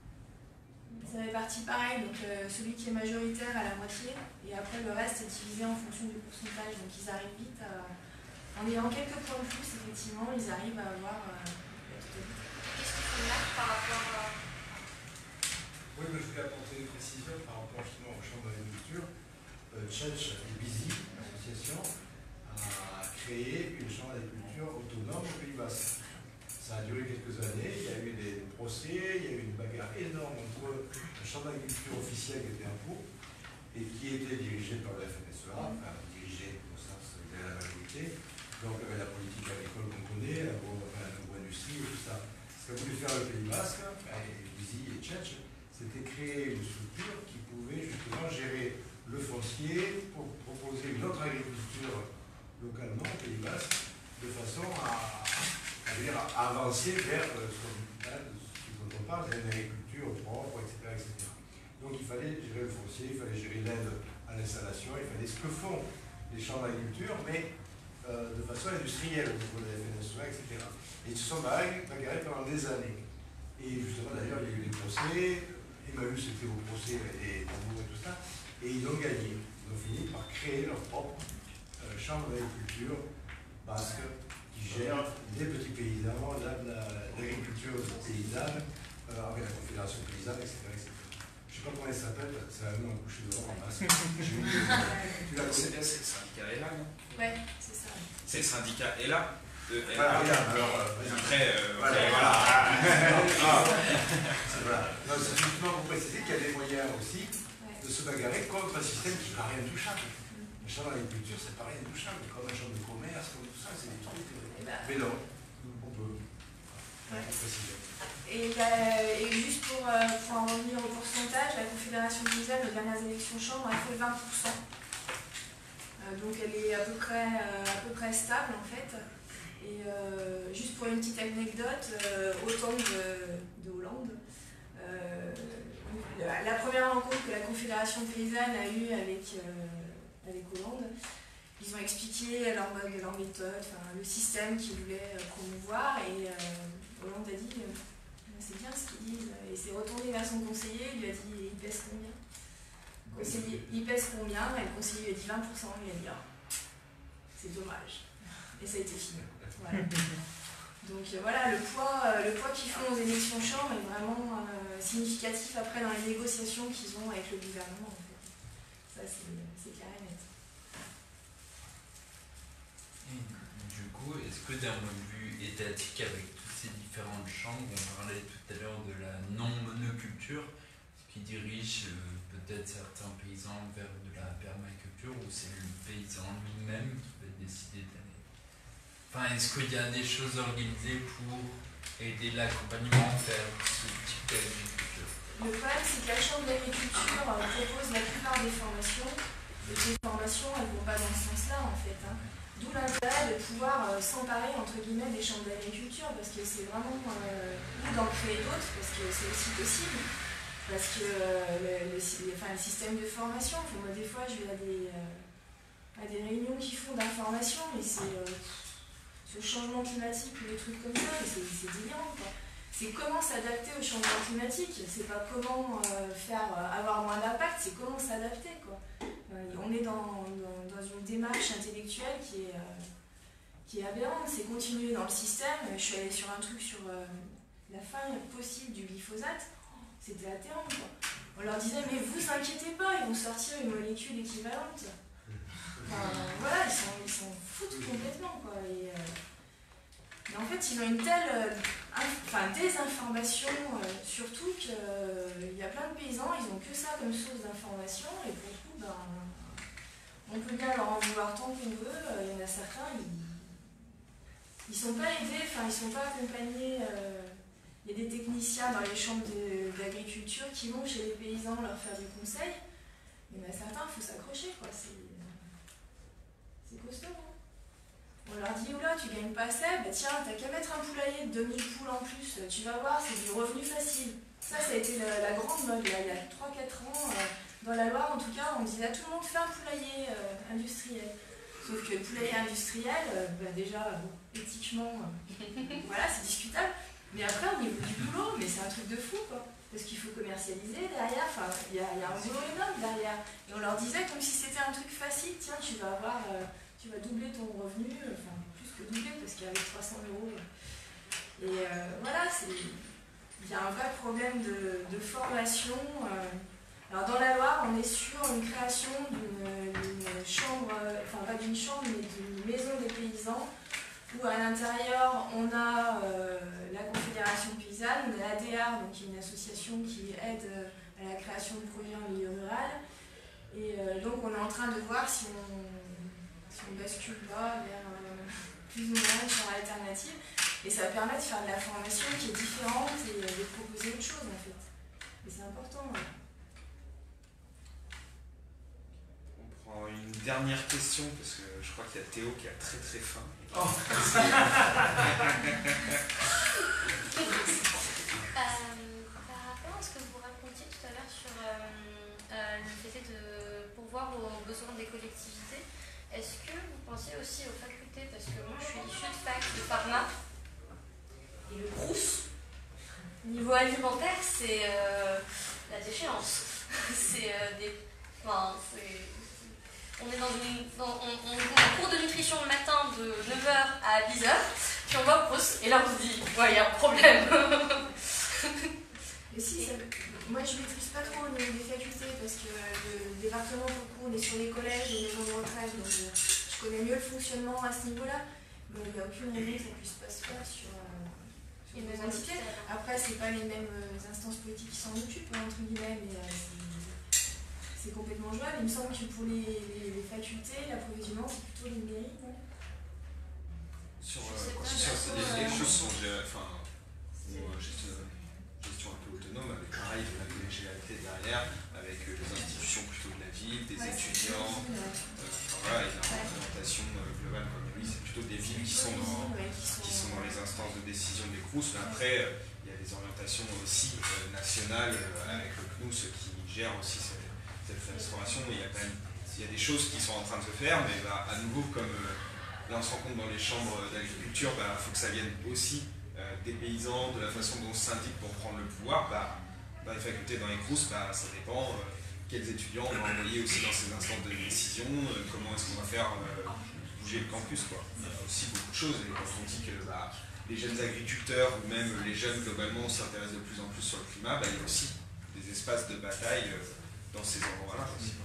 Ça répartit pareil, donc euh, celui qui est majoritaire à la moitié, et après le reste est divisé en fonction du pourcentage, donc ils arrivent vite à... En ayant quelques points de plus, effectivement, ils arrivent à avoir euh, la totalité. Qu'est-ce que tu fais par rapport à... Oui, mais je voulais apporter une précision par rapport justement aux chambres d'agriculture. Euh, Tchetch et Bizi, l'association, a créé une chambre d'agriculture autonome au Pays Basque. Ça a duré quelques années, il y a eu des procès, il y a eu une bagarre énorme entre la chambre d'agriculture officielle qui était en cours et qui était dirigée par la F N S E A, enfin dirigée au sens de la majorité, donc avec la politique agricole qu'on connaît, la agro-industrie et tout ça. Ce qu'a voulu faire le Pays Basque, et Bizi et Tchetch, c'était créer une structure qui pouvait justement gérer le foncier pour proposer une autre agriculture localement au Pays Basque de façon à, à, dire, à avancer vers euh, ce dont on parle, une agriculture propre, et cetera, et cetera. Donc il fallait gérer le foncier, il fallait gérer l'aide à l'installation, il fallait ce que font les chambres d'agriculture, mais euh, de façon industrielle au niveau de la F N S E A, et cetera. Et ils se sont bagarrés pendant des années. Et justement, d'ailleurs, il y a eu des procès, Emmaüs était au procès et Tambour et tout ça, et ils ont gagné. Ils ont fini par créer leur propre euh, chambre d'agriculture basque qui gère des petits paysans, l'agriculture paysanne, euh, avec la Confédération paysanne, et cetera, et cetera. Je ne sais pas comment elle s'appelle, c'est un nom à coucher dehors en basque. Tu la connais? C'est le syndicat E L A, non? Ouais, c'est ça. C'est le syndicat E L A. De voilà, voilà, alors, euh, après, euh, voilà, okay, voilà. voilà. voilà. C'est justement pour préciser qu'il y a des moyens aussi de se bagarrer contre un système qui n'a rien touchable. une chambre d'agriculture, c'est pareil, intouchable, comme un champ de commerce, comme tout ça, c'est des trucs. Et bah, Mais non, on peut. Ouais. Préciser. Et, bah, et juste pour, euh, pour en revenir au pourcentage, la Confédération paysanne, aux dernières élections chambres, a fait vingt pour cent. Euh, donc elle est à peu près, euh, à peu près stable en fait. Et euh, juste pour une petite anecdote, euh, au temps de, de Hollande, euh, la, la première rencontre que la Confédération paysanne a eue avec, euh, avec Hollande, ils ont expliqué leur mode, leur méthode, enfin, le système qu'ils voulaient promouvoir, et euh, Hollande a dit euh, c'est bien ce qu'ils disent, et s'est retourné vers son conseiller, il lui a dit il pèse combien? Le conseiller, il pèse combien? Et le conseiller lui a dit vingt pour cent, il a dit ah, c'est dommage. Et ça a été fini. Voilà. Donc euh, voilà, le poids, euh, le poids qu'ils font aux élections chambres est vraiment euh, significatif après dans les négociations qu'ils ont avec le gouvernement. En fait. Ça c'est clair et net. Du coup, est-ce que d'un point de vue étatique, avec toutes ces différentes chambres, on parlait tout à l'heure de la non-monoculture, ce qui dirige euh, peut-être certains paysans vers de la permaculture, ou c'est le paysan lui-même qui va décider d'aller. Enfin, est-ce qu'il y a des choses organisées pour aider l'accompagnement vers ce type d'agriculture? Le problème, c'est que la Chambre d'agriculture propose la plupart des formations, et ces formations, elles ne vont pas dans ce sens-là, en fait. Hein. D'où l'intérêt de pouvoir euh, s'emparer, entre guillemets, des chambres d'agriculture, parce que c'est vraiment... Euh, ou d'en créer d'autres, parce que c'est aussi possible. Parce que euh, le, le, enfin, le système de formation, enfin, moi, des fois, je vais à des, euh, à des réunions qui font d'information, et c'est... Euh, le changement climatique ou des trucs comme ça, c'est délirant quoi. C'est comment s'adapter au changement climatique, c'est pas comment euh, faire euh, avoir moins d'impact, c'est comment s'adapter quoi. Euh, on est dans, dans, dans une démarche intellectuelle qui est, euh, qui est aberrante, c'est continuer dans le système. Je suis allée sur un truc sur euh, la fin possible du glyphosate, c'était atterrant quoi. On leur disait mais vous inquiétez pas, ils vont sortir une molécule équivalente. Enfin, voilà, ils s'en ils s'en foutent complètement quoi. Et, euh, et en fait, ils ont une telle euh, enfin, désinformation, euh, surtout qu'il euh, y a plein de paysans, ils n'ont que ça comme source d'information, et pour le coup, ben, on peut bien leur en vouloir tant qu'on veut. Il y en a certains, ils ne sont pas aidés, enfin, ils ne sont pas accompagnés. Euh, il y a des techniciens dans les chambres d'agriculture qui vont chez les paysans leur faire des conseils. Il y en a certains, il faut s'accrocher, quoi. C'est costaud, hein. On leur dit, oula, tu gagnes pas assez, bah tiens, t'as qu'à mettre un poulailler de deux mille poules en plus, tu vas voir, c'est du revenu facile. Ça, ça a été la, la grande mode, là, il y a trois quatre ans. Euh, dans la Loire, en tout cas, on disait à tout le monde, fais un poulailler euh, industriel. Sauf que le poulailler industriel, euh, bah déjà, bon, éthiquement, euh, voilà, c'est discutable. Mais après, au niveau du boulot, mais c'est un truc de fou, quoi. Parce qu'il faut commercialiser derrière, enfin, il y, y a un boulot énorme derrière. Et on leur disait comme si c'était un truc facile, tiens, tu vas avoir, euh, tu vas doubler ton revenu, enfin, plus que doubler, parce qu'avec trois cents euros. Et euh, voilà, il y a un vrai problème de, de formation. Euh. Alors, dans la Loire, on est sur une création d'une chambre, enfin, pas d'une chambre, mais d'une maison des paysans, où à l'intérieur, on a euh, la Confédération paysanne, on a l'A D R, donc qui est une association qui aide à la création de projets en milieu rural. Et euh, donc, on est en train de voir si on, si on bascule là vers euh, plus ou moins une chambre alternative. Et ça permet de faire de la formation qui est différente et de proposer autre chose, en fait. Et c'est important. Ouais. On prend une dernière question, parce que je crois qu'il y a Théo qui a très très faim. Oh. euh, par rapport à ce que vous racontiez tout à l'heure sur euh, euh, le fait de pourvoir aux besoins des collectivités, est-ce que vous pensez aussi aux facultés? Parce que moi je suis issue de fac de pharma et le Crous, niveau alimentaire, c'est euh, la déchéance. C'est euh, des. Enfin, c'est. On est dans une, dans, on, on, on cours de nutrition le matin de neuf heures à dix heures, puis on va au Crous, et là on se dit, ouais, il y a un problème. Et si, ça, moi je ne maîtrise pas trop au niveau des facultés, parce que le département, pour le coup, on est sur les collèges, les maisons de retraite, donc je, je connais mieux le fonctionnement à ce niveau-là, donc il n'y a aucune raison que ça ne puisse pas se faire sur, euh, sur nos entités. Après, ce n'est pas les mêmes instances politiques qui s'en occupent, hein, entre guillemets, mais euh, c'est c'est complètement jouable. Il me semble que pour les, les, les facultés, l'approvisionnement, c'est plutôt les mairies, non? Sur, Je euh, sais quand pas, c'est sur- sur, les, les euh, choses sont gérées, enfin, ou, euh, gestion, gestion un peu autonome, avec pareil de la collégialité derrière, avec euh, les institutions plutôt de la ville, des Ouais, c'est étudiants, plutôt visible, euh, ouais. enfin, voilà, et la représentation euh, globale, comme lui, c'est plutôt des villes qui sont dans, Ouais, qui sont- qui sont dans les instances de décision des Crous, mais après, euh, il y a des orientations aussi euh, nationales euh, avec le C N U S qui gère aussi cette, cette restauration. Il y a quand même il y a des choses qui sont en train de se faire, mais bah, à nouveau, comme euh, là on se rend compte dans les chambres d'agriculture, il bah, faut que ça vienne aussi euh, des paysans, de la façon dont on syndique pour prendre le pouvoir. Bah, dans les facultés, dans les Crous, bah, ça dépend euh, quels étudiants on va envoyer aussi dans ces instances de décision, euh, comment est-ce qu'on va faire euh, bouger le campus, quoi. Il y a aussi beaucoup de choses, et quand on dit que bah, les jeunes agriculteurs, ou même les jeunes globalement, s'intéressent de plus en plus sur le climat, bah, il y a aussi des espaces de bataille euh, dans ces endroits-là aussi.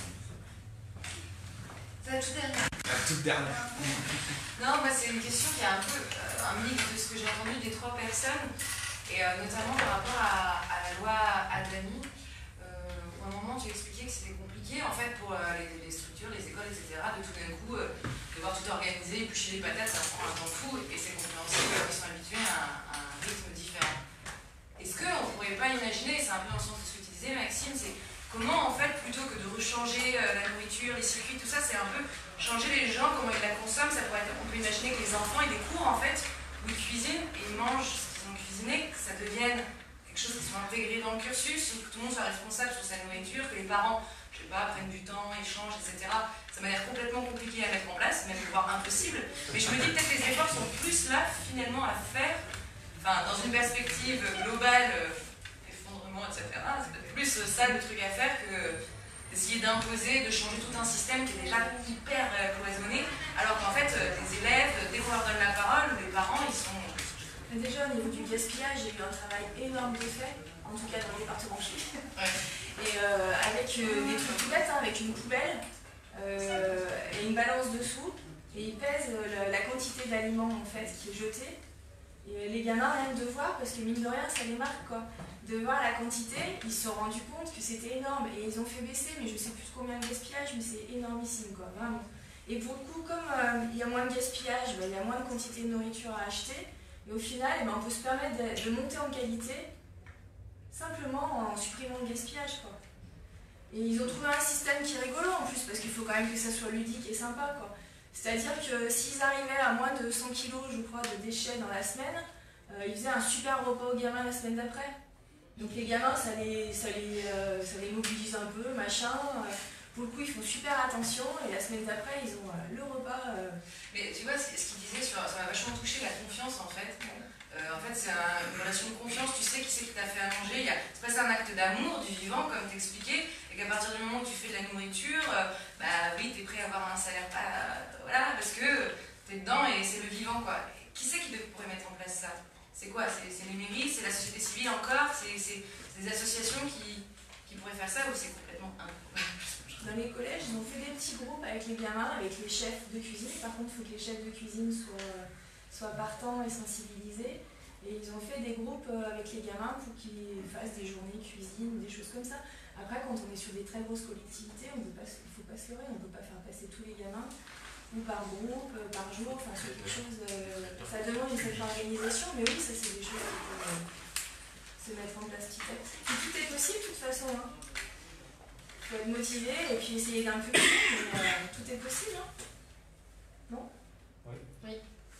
La toute dernière. La toute dernière. Non, moi c'est une question qui est un peu euh, un mix de ce que j'ai entendu des trois personnes, et euh, notamment par rapport à, à la loi Adami, euh, où à un moment tu expliquais que c'était compliqué en fait pour euh, les, les structures, les écoles, et cetera, de tout d'un coup euh, devoir tout organiser, éplucher les patates, ça prend un temps fou, et c'est compréhensible, ils sont habitués à un, à un rythme différent. Est-ce qu'on ne pourrait pas imaginer, et c'est un peu dans le sens de ce que tu disais Maxime, c'est comment, en fait, plutôt que de rechanger euh, la nourriture, les circuits, tout ça, c'est un peu changer les gens, comment ils la consomment. Ça pourrait être, on peut imaginer que les enfants aient des cours, en fait, où ils cuisinent et ils mangent ce qu'ils ont cuisiné, que ça devienne quelque chose qui soit intégré dans le cursus, que tout le monde soit responsable sur sa nourriture, que les parents, je sais pas, prennent du temps, échangent, et cetera. Ça m'a l'air complètement compliqué à mettre en place, même voire impossible. Mais je me dis peut-être que les efforts sont plus là, finalement, à faire, enfin, dans une perspective globale, euh, effondrement, et cetera. C'est peut-être plus ça le truc à faire que d'essayer d'imposer, de changer tout un système qui est déjà hyper euh, cloisonné, alors qu'en fait, euh, les élèves, dès qu'on leur donne la parole, les parents, ils sont... Mais déjà, au niveau du gaspillage, j'ai eu un travail énorme de fait, en tout cas dans le département chez. Ouais. Et euh, avec euh, des trucs tout bêtes, hein, avec une poubelle euh, et une balance dessous, et ils pèsent euh, la, la quantité d'aliments en fait qui est jetée. Et euh, les gamins, rien que de voir, parce que mine de rien, ça les marque quoi. De voir la quantité, ils se sont rendus compte que c'était énorme et ils ont fait baisser, mais je sais plus combien de gaspillage, mais c'est énormissime quoi, vraiment. Et pour le coup, comme euh, il y a moins de gaspillage, bah, il y a moins de quantité de nourriture à acheter, et au final, eh ben, on peut se permettre de, de monter en qualité simplement en supprimant le gaspillage quoi. Et ils ont trouvé un système qui est rigolo en plus, parce qu'il faut quand même que ça soit ludique et sympa quoi. C'est-à-dire que s'ils arrivaient à moins de cent kilos, je crois, de déchets dans la semaine, euh, ils faisaient un super repas aux gamins la semaine d'après. Donc les gamins, ça les, ça les, euh, ça les mobilise un peu, machin. Euh, pour le coup, ils font super attention et la semaine d'après, ils ont euh, le repas. Euh... Mais tu vois, ce, ce qu'il disait, sur, ça m'a vachement touché, la confiance en fait. Euh, en fait, c'est un, une relation de confiance, tu sais qui c'est qui t'a fait à manger. C'est presque un acte d'amour du vivant, comme t'expliquais, et qu'à partir du moment où tu fais de la nourriture, euh, bah oui, t'es prêt à avoir un salaire, pas, euh, voilà, parce que t'es dedans et c'est le vivant, quoi. Et qui c'est qui pourrait mettre en place ça? C'est quoi? C'est les mairies, c'est la société civile encore, c'est des associations qui, qui pourraient faire ça, ou c'est complètement improbable? Dans les collèges, ils ont fait des petits groupes avec les gamins, avec les chefs de cuisine. Par contre, il faut que les chefs de cuisine soient, soient partants et sensibilisés. Et ils ont fait des groupes avec les gamins pour qu'ils fassent des journées cuisine, des choses comme ça. Après, quand on est sur des très grosses collectivités, il ne faut pas se leurrer, on ne peut pas faire passer tous les gamins, ou par groupe, par jour, enfin c'est quelque chose... Euh, ça demande une certaine organisation, mais oui, ça c'est des choses qui peuvent euh, se mettre en place petit à petit. Et tout est possible de toute façon. Hein. Il faut être motivé et puis essayer d'un peu plus, mais euh, tout est possible. Hein. Non? Oui. Oui.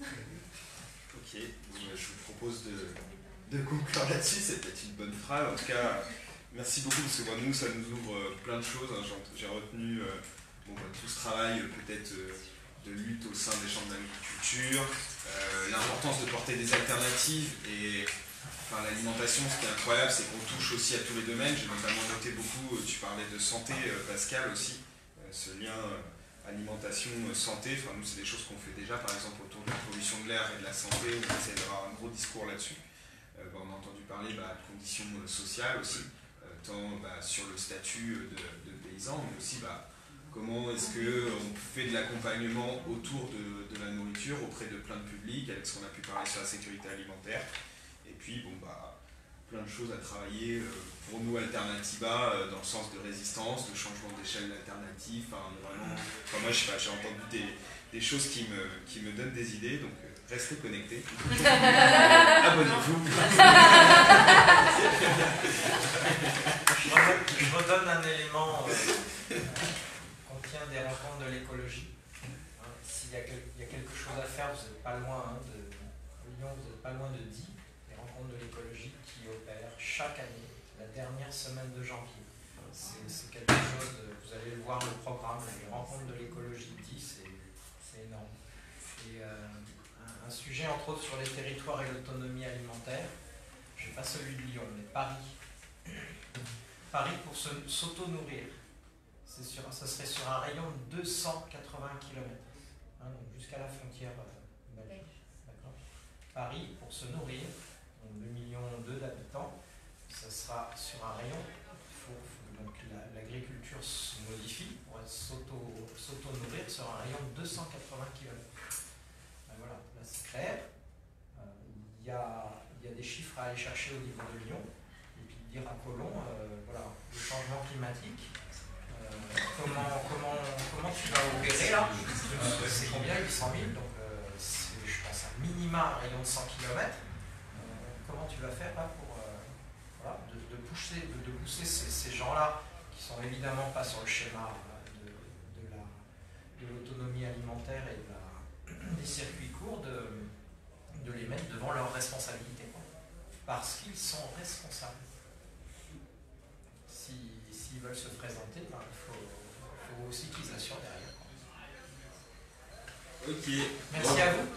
Ok, bon, je vous propose de, de conclure là-dessus, c'est peut-être une bonne phrase. En tout cas, merci beaucoup parce que moi, nous, ça nous ouvre plein de choses. Hein. J'ai retenu euh, bon, bah, tout ce travail peut-être euh, de lutte au sein des chambres d'agriculture, euh, l'importance de porter des alternatives et enfin, l'alimentation, ce qui est incroyable, c'est qu'on touche aussi à tous les domaines. J'ai notamment noté beaucoup, tu parlais de santé, Pascal aussi, ce lien alimentation, santé. Enfin, nous, c'est des choses qu'on fait déjà, par exemple, autour de la pollution de l'air et de la santé, on essaie d'avoir un gros discours là-dessus. Euh, bah, on a entendu parler bah, de conditions sociales aussi, euh, tant bah, sur le statut de, de paysan, mais aussi bah, comment est-ce qu'on fait de l'accompagnement autour de, de la nourriture auprès de plein de publics, avec ce qu'on a pu parler sur la sécurité alimentaire. Et puis, bon, bah, plein de choses à travailler euh, pour nous, Alternativa, euh, dans le sens de résistance, de changement d'échelle alternative. Enfin, vraiment, enfin, moi, je sais pas, j'ai entendu des, des choses qui me, qui me donnent des idées, donc euh, restez connectés. Abonnez-vous. Je redonne un élément euh, qu'on tient des rencontres de l'écologie. Hein, s'il y a, quel, il y a quelque chose à faire, vous n'êtes pas loin hein, de Lyon, vous n'êtes pas loin de Die, les rencontres de l'écologie qui opèrent chaque année, la dernière semaine de janvier. C'est quelque chose, de, vous allez le voir le programme, les rencontres de l'écologie Die, c'est énorme. Et euh, un, un sujet entre autres sur les territoires et l'autonomie alimentaire, je n'ai pas celui de Lyon, mais Paris. Paris pour s'auto-nourrir, ce serait sur un rayon de deux cent quatre-vingts kilomètres, hein, jusqu'à la frontière euh, belge. Paris pour se nourrir, donc deux virgule deux millions d'habitants, ce sera sur un rayon, faut, faut, donc l'agriculture la, se modifie pour s'auto-nourrir sur un rayon de deux cent quatre-vingts kilomètres. Ben voilà, là c'est clair, il euh, y, y a des chiffres à aller chercher au niveau de Lyon. Dire à Colomb, euh, voilà, le changement climatique, euh, comment, comment, comment tu vas opérer là, euh, c'est combien, huit cent mille, donc euh, c'est, je pense, un minima un rayon de cent kilomètres, euh, comment tu vas faire là pour euh, voilà, de, de pousser, de, de pousser ces, ces gens-là, qui sont évidemment pas sur le schéma de, de la, de l'autonomie alimentaire et de la, des circuits courts, de, de les mettre devant leurs responsabilités, quoi, parce qu'ils sont responsables. S'ils veulent se présenter, ben, il faut, faut aussi qu'ils assurent derrière. Ok. Merci bon. à vous.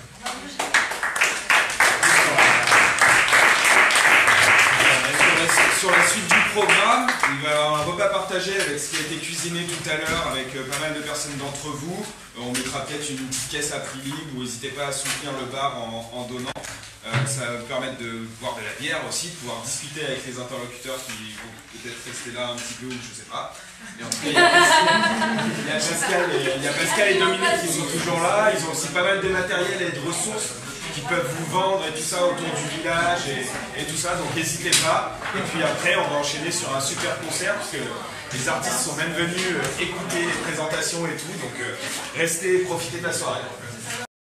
Sur la suite du programme, il va y avoir un repas partagé avec ce qui a été cuisiné tout à l'heure avec pas mal de personnes d'entre vous. On mettra peut-être une petite caisse à prix libre, ou n'hésitez pas à soutenir le bar en, en donnant. Euh, ça va vous permettre de boire de la bière aussi, de pouvoir discuter avec les interlocuteurs qui vont peut-être rester là un petit peu ou je sais pas. Et en tout cas, il y a Pascal, il y a Pascal, et, il y a Pascal et Dominique qui sont toujours là. Ils ont aussi pas mal de matériel et de ressources qui peuvent vous vendre et tout ça autour du village et, et tout ça. Donc n'hésitez pas. Et puis après, on va enchaîner sur un super concert parce que les artistes sont même venus écouter les présentations et tout. Donc restez, profitez de la soirée.